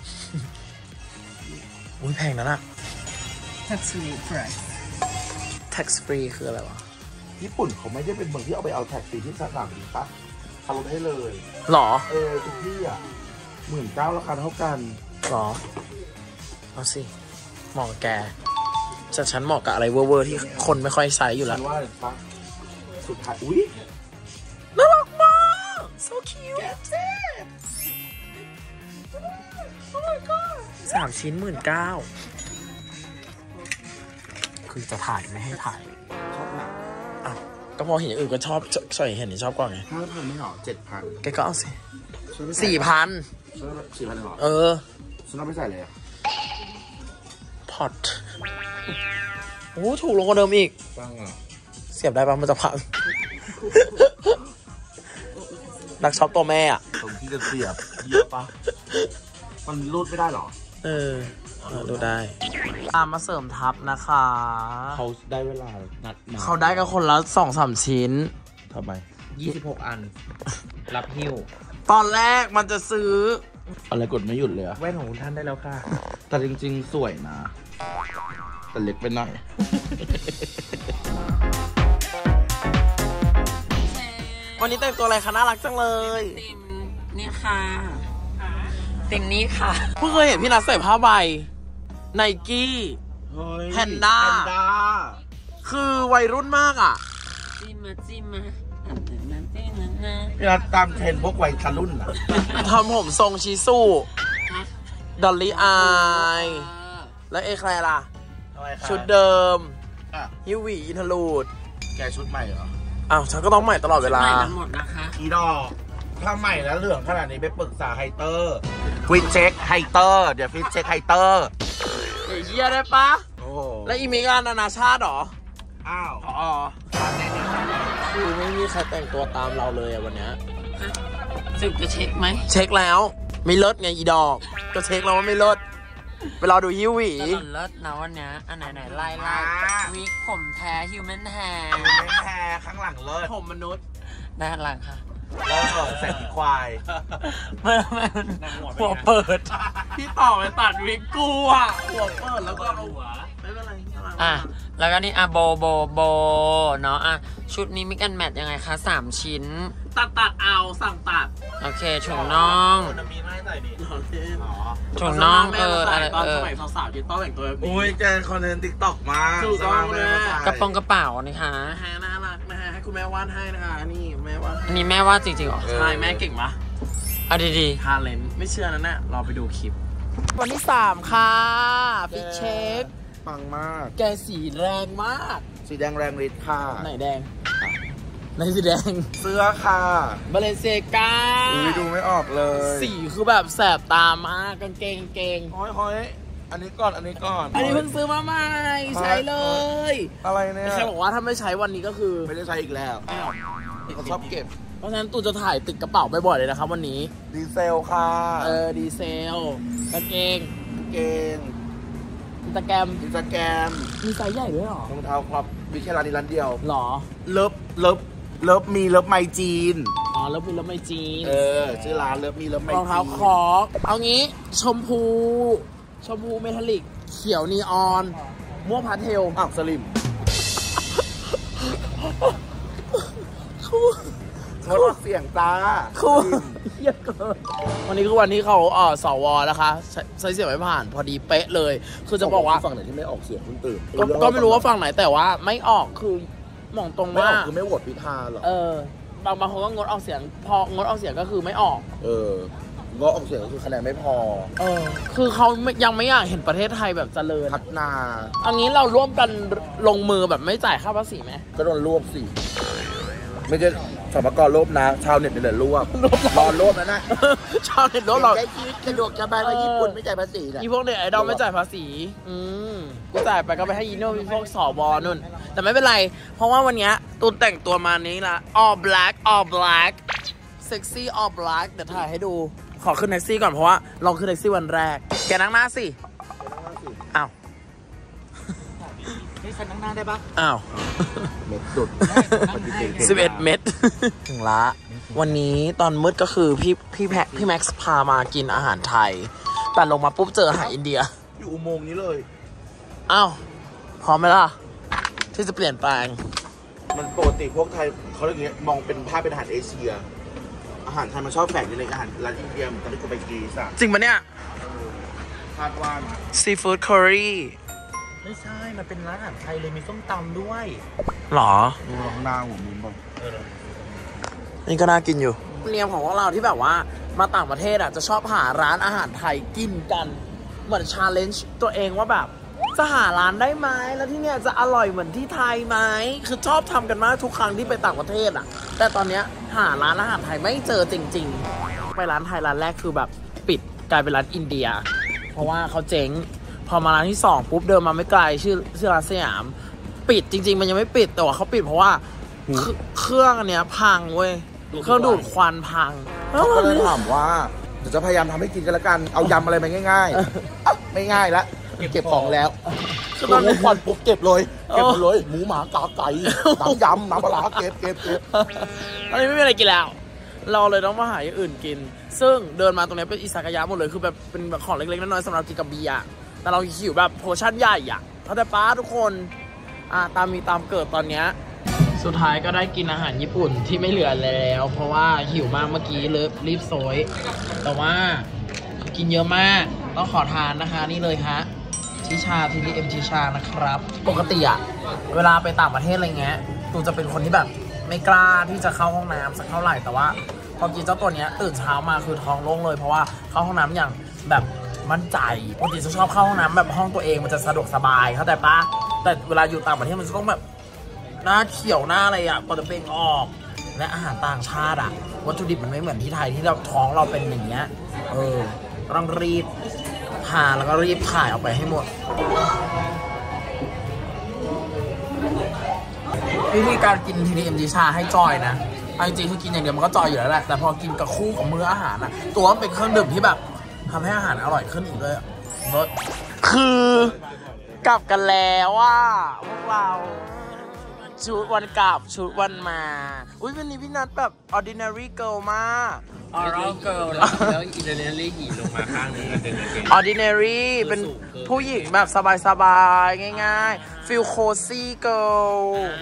A: อุ้ยแพงนั่นอะ
D: tax free price
A: tax free คืออะไรวะ
E: ญี่ปุ่นเขาไม่ได้เป็นเมืองที่เอาไปเอาแท็กซี่ที่สนามบินปะทำรถให้เลย
A: หรอ
E: เออทุกที่อ่ะหมื่นเก้าราคาเท่ากัน
A: หรอเอาสิเหมาะกับแกแต่ฉันเหมาะกับอะไรเวอร์ๆที่คนไม่ค่อยใช้อยู่
E: ฉั
A: แล้ว
E: นว่าปะสุดท้ายอุ้ย
A: น่ารักมาก so cute สามชิ้นหมื่นเก้าคือจะถ่ายไม่ให้ถ่าย
E: ชอบหนัก
A: อ้าวก็พอเห็นอย่างอื่นก็ชอบใส่เห็นนี่ชอบกว่าไง
E: ห้าพันไม่หรอเจ็ดพัน
A: แกก็เอาสิสี่พัน
E: สี่พันหรอ
A: เออ
E: ฉันเอาไปใส่เลยอ่ะ
A: พอตโอ้ถูกลงกว่าเดิมอีก
E: ฟังอ่ะ
A: เสียบได้ปะมันจะพัง นักช็อปตัวแม่อ่ะ
E: ตรงที่จะเสียบเยอะปะมันรูดไม่ได้หรอ
A: เออเออดูได้ตามมาเสริมทับนะคะ
E: เขาได้เวลานัดมา
A: เขาได้กันคนละสองสามชิ้น
E: ทำไม
B: ยี่สิบหกอัน รับหิ้ว
A: ตอนแรกมันจะซื้อ
E: อะไรกดไม่หยุดเลยอะ
A: แว่นของคุณท่านได้แล้วค่ะ
E: แต่จริงๆสวยนะ แต่เล็กไปหน่อย
A: วันนี้แต่งตัวอะไรคะน่ารักจังเลย
C: ติมนี่ค่ะติมนี้ค่ะ
A: เพิ่งเคยเห็นพี่นัทใส่ผ้าใบไนกี้
E: เฮ้ย
A: แพนด้า
E: แพนด้า
A: คือวัยรุ่นมากอ่ะ
C: จิ้มมาจิ้มมาอันนั้นจิ้มนั้นนะ
E: พี่นัทตามเทรนด์พวกวัยทะรุ่นอะ
A: ทำผมทรงชิสุดอลลี่อายแล้วเอแคลร์ล่ะ
E: อะไรคะ
A: ชุดเดิม
E: อ่ะ
A: ฮิวหวีอินทรูด
E: แกชุดใหม่เหรอ
A: อ้าวฉันก็ต้องใหม่ตลอดเวลา
C: ใหม่ทั้งหมดนะคะ
E: อีดอกถ้าใหม่แล้วเหลืองขนาดนี้ไปปรึกษาไฮเตอร์ฟิตเช็คไฮเตอร์เดี๋ยวฟิตเช็คไฮเตอร์
A: เฮ้ยเยี่ยได้ปะ
E: โอ้
A: แล้วอีมิกานานาชาติเหรอ
E: อ้าว
A: อ๋อคือไม่มีใครแต่งตัวตามเราเลยอะวันเนี้ย
C: สึกจะเช็คไหม
A: เช็คแล้วไม่เลิศไงอีดอก ก็เช็คแล้วว่าไม่เลิศไปรอดูฮิวหวี
C: ตลอดเลิศนะวันเนี้ยอันไหนไหนไล่ไล่วิกผมแท้ฮิวแมนแฮร์
E: ไม่แพ้ข้างหลังเลิศ
A: ผมมนุษย์
C: ด้านหลังค่ะ
E: เลิศแสงควาย
C: ไม่ไม่มัน
A: หัวเปิด พี่ต่อไปตัดวิกกูอ่ะหัวเปิดแล้วก็เอาหัวไม่เป็นไร
C: อ่ะแล้วก็นี่อ่ะโบโบโบเนาะอ่ะชุดนี้มิกแอนแมทยังไงคะสามชิ้น
A: ตัดตัดเอาสั่งตัด
C: โอเคถุงน่อง
A: มีไม่ใส่ดิอ๋อ
C: ถุงน่องเอออะไร
A: ตอน
C: เอ
A: ส
C: อ
A: มัยสาวๆที่ต้องแต่งตัวแบบนี้
E: อุ้ยแกคอนเทนต์ติ๊กต็อกมา
A: ถูกต้องเลย
C: กระโปรงกระเป๋านี่ค่ะ
A: นะฮะน่ารักนะฮะให้คุณแม่วาดให้นะคะนี่แม่วาด
C: อันนี้แม่ว่าจริงๆเหรอ
A: ใช่แม่เก่งปะ
C: เอาดี
A: ทาเลนไม่เชื่อนะเนี่ยรอไปดูคลิป วันที่สามค่ะฟิตเช็ค
E: ปังมาก
A: แกสีแรงมาก
E: สีแดงแรงฤทธิ์ค่ะ
A: ไหนแดงไหนสีแดง
E: เสื้อค่ะ
A: บาเลนเซกา
E: อุ้ยดูไม่ออกเลย
A: สีคือแบบแสบตามากกางเกงกางเกง
E: ห้อยห้อยอันนี้ก่อนอันนี้ก่อน
A: อันนี้เพิ่งซื้อมาใหม่ใช้เลย
E: อะไรเนี่ย
A: แค่บอกว่าถ้าไม่ใช้วันนี้ก็คือ
E: ไม่ได้ใช้อีกแล้วเขาชอบเก็บ
A: เพราะฉะนั้นตูจะถ่ายติดกระเป๋าบ่อยๆเลยนะครับวันนี้
E: ดีเซลค่ะ
A: เออดีเซลกางเกง
E: เกง
A: อินสตาแกรม
E: อินสตาแกรม
A: มีไซส์ใหญ่ด้วยเหรอ
E: รองเท้าครับมีแค่ร้านนี้ร้านเดียว
A: หรอ
E: เลิฟเลิฟเลิฟมีเลิฟไมจีน
A: อ๋อแล้วมีแล้วไม่จีน
E: เออชื่อร้านเลิฟมีเลิฟไมจีน
A: รองเท้าคอร์กเอางี้ชมพู ชมพูเมทัลลิก เขียวนีออน ม่วงพาสเทล
E: อ้าวสลิม
A: คู่
E: งดออกเสียงตา
A: คู่เฮียเกินวันนี้คือวันที่เขาเออสวนะคะใช้ใช้เสียงไม่ผ่านพอดีเป๊ะเลย คือจะบอกว่า
E: ฝั่งไหนที่ไม่ออกเสียงคุณตื่น
A: ก็ก็ไม่รู้ว่าฝั่งไหนแต่ว่าไม่ออกคือมองตรง
E: ไม่อ
A: มา
E: อก
A: ก
E: คือไม่โหวตพิธาหรอ
A: เออบางบางคนก็งดออกเสียง พองดออกเสียงก็คือไม่ออก
E: เอองดออกเสียงก็คือคะแนนไม่พอ
A: เออ คือเขายังไม่อยากเห็นประเทศไทยแบบเจริญ
E: พัฒนา
A: อันนี้เราร่วมกันลงมือแบบไม่จ่ายค่าภาษีไหม
E: ก็โดนรวบสิไม่ใช่สมกรโลภนะชาวเน็ตนี่แหละรวบรอโลภนะนะ
A: ชาวเน็ตรถหรอก
E: ใช้ชีวิตสะดวกสบายมาญี่ปุ่นไม่จ่ายภาษีนะ
A: อีพวกเน็ตไอดอลไม่จ่ายภาษีอืมกูจ่ายไปก็ไปให้อีโน่พวกสอบอนุ่นแต่ไม่เป็นไรเพราะว่าวันนี้ตูนแต่งตัวมานี้ละ all black all black sexy all black เดี๋ยวถ่ายให้ดูขอขึ้นแท็กซี่ก่อนเพราะว่าลองขึ้นแท็กซี่วันแรกแกนั่งหน้าสิอ้าว
C: นี่ฉันนั่งหน้าได้ปะ
A: อ้าว
E: เม็ดสุด
A: สิบเอ็ดเม็ดถึงละวันนี้ตอนมืดก็คือพี่พี่แพ็คพี่แม็กซ์พามากินอาหารไทยแต่ลงมาปุ๊บเจออาหารอินเดีย
E: อยู่อุโมงค์นี้เลย
A: อ้าวพร้อมไหมล่ะที่จะเปลี่ยนแปลง
E: มันปกติพวกไทยเขาเรียกอย่างเงี้ยมองเป็นภาพเป็นอาหารเอเชีย อาหารไทยมันชอบแฝงอยู่ในอาหารร้านอินเดียตอนนี้กูไปกรีซอะ
A: จริงปะเนี่ย
E: คาดว่า
A: ซีฟู้ดคอรี่
B: ไม่ใช่มันเป็นร้านอาหารไทยเลยมีส้มตำด้วย
A: หรอ
E: ดูข้างหน้าผมมีบ้าง
A: นี่ก็น่ากินอยู่เนียมของพวกเราที่แบบว่ามาต่างประเทศอ่ะจะชอบหาร้านอาหารไทยกินกันเหมือนชาเลนจ์ตัวเองว่าแบบจะหาร้านได้ไหมแล้วที่เนี่ยจะอร่อยเหมือนที่ไทยไหมคือชอบทำกันมากทุกครั้งที่ไปต่างประเทศอ่ะแต่ตอนเนี้ยหาร้านอาหารไทยไม่เจอจริงๆไปร้านไทยร้านแรกคือแบบปิดกลายเป็นร้านอินเดียเพราะว่าเขาเจ๊งพอมาร้านที่สองปุ๊บเดินมาไม่ไกลชื่อชื่อร้านสยามปิดจริงๆมันยังไม่ปิดแต่ว่าเขาปิดเพราะว่าเครื่องอันเนี้ยพังเว้ยเครื่องดูดควันพัง
E: ก็เลยถามว่าเดี๋ยวจะพยายามทำให้กินกันละกันเอายำอะไรมาง่ายๆไม่ง่ายละเก็บของแล้วคือตอนนี้ควันปุ๊บเก็บเลยเก็บหมดเลยหมูหมากาไก่น้ำยำน้ำปลาเก็บเก็บเก็บ
A: ตอนนี้ไม่มีอะไรกินแล้วเราเลยต้องมาหาอย่างอื่นกินซึ่งเดินมาตรงนี้เป็นอิซากายะหมดเลยคือแบบเป็นแบบของเล็กๆน้อยๆสำหรับกินกับเบียร์แต่เราหิวแบบโพชั่นใหญ่อ่ะเข้าใจป้าทุกคนอ่าตามมีตามเกิดตอนเนี้ยสุดท้ายก็ได้กินอาหารญี่ปุ่นที่ไม่เหลือแล้วเพราะว่าหิวมากเมื่อกี้เลยรีบโซยแต่ว่ากินเยอะมากต้องขอทานนะคะนี่เลยฮะทิชาทีดีเอ็มทิชานะครับปกติอะเวลาไปต่างประเทศอะไรเงี้ยตูจะเป็นคนที่แบบไม่กล้าที่จะเข้าห้องน้ำสักเท่าไหร่แต่ว่าพอกินเจ้าตัวเนี้ยตื่นเช้ามาคือท้องโล่งเลยเพราะว่าเข้าห้องน้ำอย่างแบบมั่นใจปกติจะชอบเข้าห้องน้ำแบบห้องตัวเองมันจะสะดวกสบายเข้าใจปะแต่เวลาอยู่ต่างประเทศมันจะต้องแบบหน้าเขียวหน้าอะไรอ่ะกว่าจะเป็นออกและอาหารต่างชาติอ่ะวัตถุดิบมันไม่เหมือนที่ไทยที่เราท้องเราเป็นอย่างเงี้ยเออต้องรีบทานแล้วก็รีบถ่ายออกไปให้หมดวิธีการกินทีดีเอ็มจีชาให้จอยนะจริงๆคือกินอย่างเดียวมันก็จอยอยู่แล้วแหละแต่พอกินกับคู่กับมื้ออาหารอ่ะตัวมันเป็นเครื่องดื่มที่แบบทำให้อาหารอร่อยขึ้นอีกเลยรสคือกลับกันแล้วว่าพวกเราชุดวันกลับชุดวันมาอุ้ยวันนี้พี่นัทแบบ ordinary girl มาก
C: oral girl แล้วแล้วอินเทอร์เน็ตลี่หีลงมาข้างนี้
A: ordinary เป็นผู้หญิงแบบสบายๆง่ายๆ feel cozy girl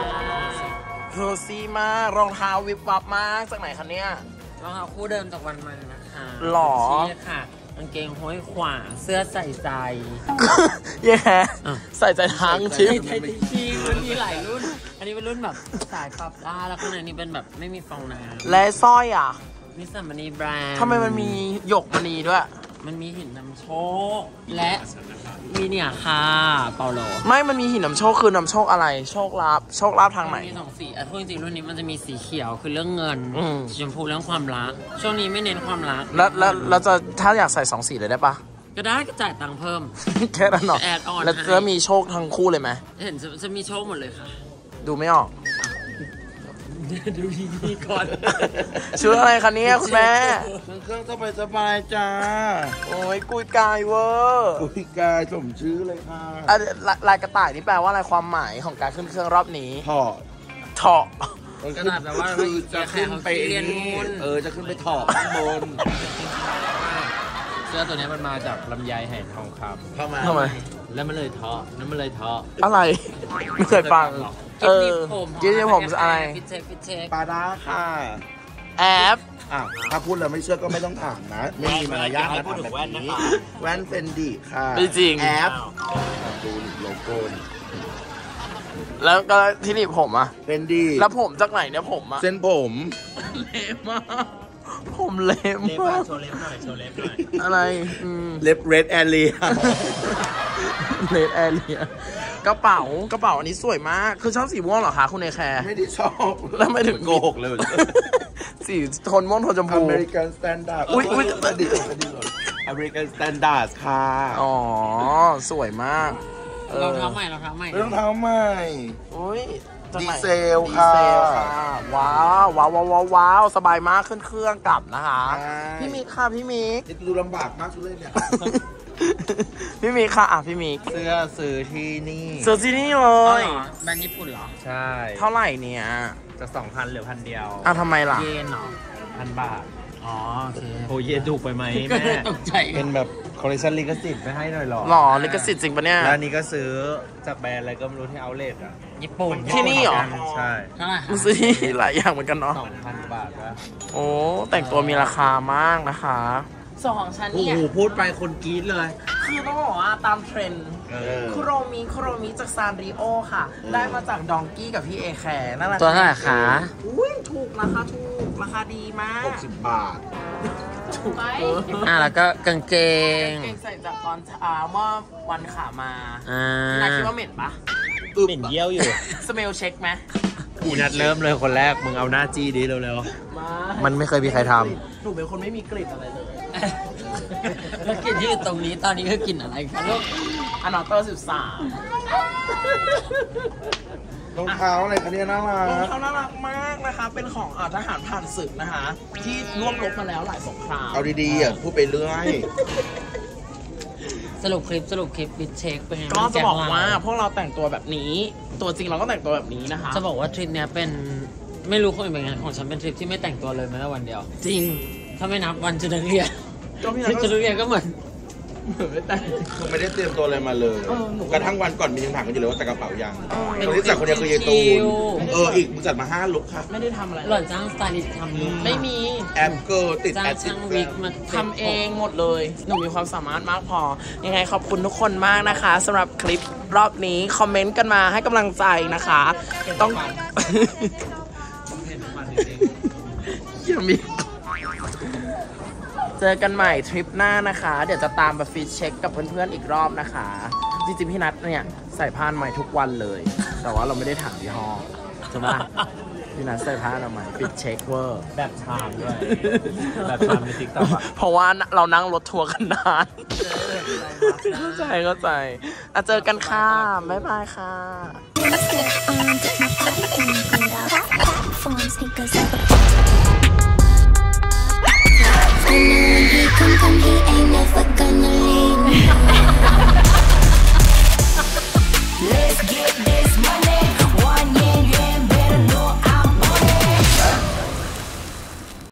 A: cozy มากรองเท้าวิบวับมากจากไหนคะเนี่ย
C: รองเท้าคู่เดิมจากวันมันนะคะ
A: หรอ
C: ใช่ค่ะกางเกงห้อยขวาเสื้อใส่ใจ
A: แย่ใส่ใจทั้งชิ้น
C: ใส่ใจจริงมันมีหลายรุ่น อันนี้เป็นรุ่นแบบสายปรับได้แล้วข้างในนี้เป็นแบบไม่มีฟองน้ำ
A: และสร้อยอ่ะ
C: นิสสันมณีแบรนด์
A: ทำไมมันมีหยกมณีด้วย
C: มันมีหินนำโชคและมีเนี่ยค่ะเปาโล
A: ไม่มันมีหินนำโชคคือนำโชคอะไรโชคลาภโชคลาภทางไหน
C: มีสองสีอ่ะพูดจริงๆรุ่นนี้มันจะมีสีเขียวคือเรื่องเงิน
A: อืม
C: สีชมพูเรื่องความรักช่วงนี้ไม่เน้นความรัก
A: แล้วแล้วเราจะถ้าอยากใส่สองสีเลยได้ปะ
C: ก็ได้ก็จ่ายตังค์เพิ่ม
A: แค่นั้นหรอ
C: แอดออน
A: แล้วจะมีโชคทั้งคู่เลยไหม
C: เห็นจะจะมีโชคหมดเลยค่ะ
A: ดูไม่ออก
C: ดูดีๆก่อน
A: ชื่ออะไรคะเนี่ยคุณแม่
E: เครื่องสบายสบายจ้า
A: โอ้ยกุยกายเวอร์
E: กุยกายสมชื่อเลยค่ะ
A: อ่ะลายลายกระต่ายนี่แปลว่าอะไรความหมายของการขึ้นเครื่องรอบนี้
E: ถอด
A: เถาะ
C: กระดาษแปลว่า
E: คือจะขึ้นไป
C: เรียนมูล
E: เออจะขึ้นไปถอดข้างบน
C: เสื้อตัวนี้มันมาจากลำไยไหทองค
E: เข้ามา
A: ทำไม
C: ำแล้วมันเลยเทาะแล้วมันเลยเทาะ
A: อะไร ไม่เคยฟัง เออ
C: กิ๊บ
A: กิ๊บผมอะไร
C: ฟิตเช็คฟิตเช็ค
E: ปลาด้าค่ะ
A: แอป
E: อ่ะถ้าพูดแล้วไม่เชื่อก็ไม่ต้องถามนะ ไม่มีมารยาทนะถามแบบนี้แว่นเฟนดีค่ะ
A: ไม่จริง
E: แอปดูโลโก้นี่
A: แล้วก็ที่หนีบผมอะ
E: เฟนดี
A: แล้วผมจากไหนเนี่ยผมอะ
E: เส้นผม
A: เละมากผมเละมาก
C: โชว์เล็บหน่อยโชว์เล็บหน่อย
A: อะไรอืม
E: เล็บเรดแอเรีย
A: เลดแอเรียกระเป๋ากระเป๋าอันนี้สวยมากคือชอบสีม่วงเหรอคะคุณเอแคร์
E: ไม่ได้ชอบ
A: แล้วไม่ถึง
B: โกหกเลย
A: สีโทนม่วงโทนชมพู
E: อเมริกันสแตนดาร์ด
A: อุ๊ยอุ๊ย
E: กระดิ่งกระดิ่ง
B: อเมริกันสแตนดาร์ดค่ะ
A: อ๋อสวยมาก
C: รองเท้าใหม่รองเท้าใหม่
E: รองเท้าใหม่
A: อุ้ย
E: ดีเซล
A: ดี
E: ค่ะ
A: เซลค่ะว้าวว้าวว้าวว้าวสบายมากขึ้นเครื่องกลับนะคะ
E: ใช่
A: พี่มิกค่ะพี่มิก
E: นี่ดูลำบากมากทุเลยเนี่ย
A: พี่มิกค่ะอ่ะพี่มิก
B: เสื้อซื้อที่นี่
A: เสื้อที่นี่เล
C: อ๋อย เหรอแบรนด์ญี่ปุ่นเหรอ
B: ใช่
A: เท่าไหร่เนี่ย
B: จากสองพันเหลือพันเดียว
A: อ่ะทำไมล่ะ
C: เยนเหรอ
B: พันบาท
C: อ๋อโอเค
B: โหเยนถูกไปไหม
C: ก็
B: แม่
C: เลยตกใจ
B: เป็นแบบคอลเลคชันลิขสิทธิ์ไม่ให้หน่อยหรอ
A: หล่อลิขสิทธิ์จริงปะเนี่ย
B: แล้วอันนี้ก็ซื้อจากแบรนด์อะไรก็ไม่รู้ที่เอาเลทอ่ะ
C: ญี่ปุ่น
A: ที่นี่เหรอ
B: ใช่
C: เท่าไหร่คะ
A: ซื้อที่หลายอย่างเหมือนกันเนาะ
B: สองพันบาทวะ
A: โอ้แต่งตัวมีราคามากนะคะส่วนของฉัน
B: โอ้
A: เนี่ย
B: โหพูดไปคนกรี๊ดเลย
A: คือต้องบอกว่าตามเทรนด์
B: เออ
A: คุโรมิคุโรมิจากซานริโอค่ะ ได้มาจากดองกี้กับพี่เอแคร์นั่นแหละ
C: ตัวเท่าไหร่คะ
A: อุ้ยถูกราคาถูกราคาดีมาก
E: หกสิบบาท
A: ถูกเออ
C: อ่ะแล้วก็กางเกง
A: เก่งใส่จากตอนเช้าเมื่อวันขามา
C: อ่า
A: นายคิดว่าเหม็นปะ
B: เหม็นเยี่ยวอยู่
A: สเมลเช็คไหม
B: กูนัดเริ่มเลยคนแรก มึงเอาหน้าจี้ดิเร็ว
A: มา
B: ๆ มันไม่เคยมีใครท
A: หนูเป็นคนไม่มีกลิ่นอะไรเลย
C: แล้วกลิ่นที่อยู่ตรงนี้ตอนนี้คือกลิ่นอะไรคะลูก
A: อันนอเตอร์สิบสาม
E: รองเท้าอะไรคะเนี่ยน่าร
A: อง
E: ัก
A: เท้าน่ารักมากนะคะ เป็นของอ่าทหารผ่านศึกนะคะ ที่ร่วมรบมาแล้วหลายสงคราม
E: เอาดีๆอ่ะพูดไปเรื่อย
C: สรุปคลิปสรุปคลิปบิดเช็คเป็นไง
A: ก็จะบอกว่าพวกเราแต่งตัวแบบนี้ ตัวจริงเราก็แต่งตัวแบบนี้นะคะ
C: จะบอกว่าทริปเนี้ยเป็นไม่รู้คนอื่นเป็นไงของฉันเป็นทริปที่ไม่แต่งตัวเลยแม้แต่วันเดียว
A: จริง
C: ถ้าไม่นับวันจุดนักเรียน
A: ก็พี่
C: ทริ
A: นั
C: ป
A: ท
C: จุดนักเรียนก็เหมือน
A: เหมือนไม่แต่ง
E: คือไม่ได้เตรียมตัวอะไรมาเลย
A: เออหนู
E: กระทั่งวันก่อนมียังถามกันอยู่เลยว่าแต่กระเป๋ายัง
A: เออ
E: คนที่จัดคนเดียวคือยายตูนเอออีกมึงจัดมาห้าลุกค่ะ
A: ไม่ได้ทำอะไร
C: หล่อนจ้างสไตลิสต์ทำลุค
A: ไม่มี
E: แอปเกิร์ลติด
C: จ้าง
E: แอดติด
C: ช่างวิกมา
A: ทำเองหมดเลย หนูมีความสามารถมากพอ ยังไงขอบคุณทุกคนมากนะคะสำหรับคลิปรอบนี้ คอมเมนต์กันมาให้กำลังใจนะคะ ต้อง อย่ามีเจอกันใหม่ทริปหน้านะคะ เดี๋ยวจะตามมาฟิตเช็คกับเพื่อนๆอีกรอบนะคะ จริงๆพี่นัทเนี่ยใส่ผ้าอนามัยทุกวันเลย แต่ว่าเราไม่ได้ถามยี่ห้อใช่ไหมพี่นัทใส่ผ้าอนามัยฟิตเช็คเวอร์
B: แบบชามด้วย แบบชามในติ๊กต็อกอะ
A: เพราะว่าเรานั่งรถทัวร์กันนาน เข้าใจเข้าใจอ่ะเจอกันค่ะ บ๊ายบายค่ะ
H: When he come, come, he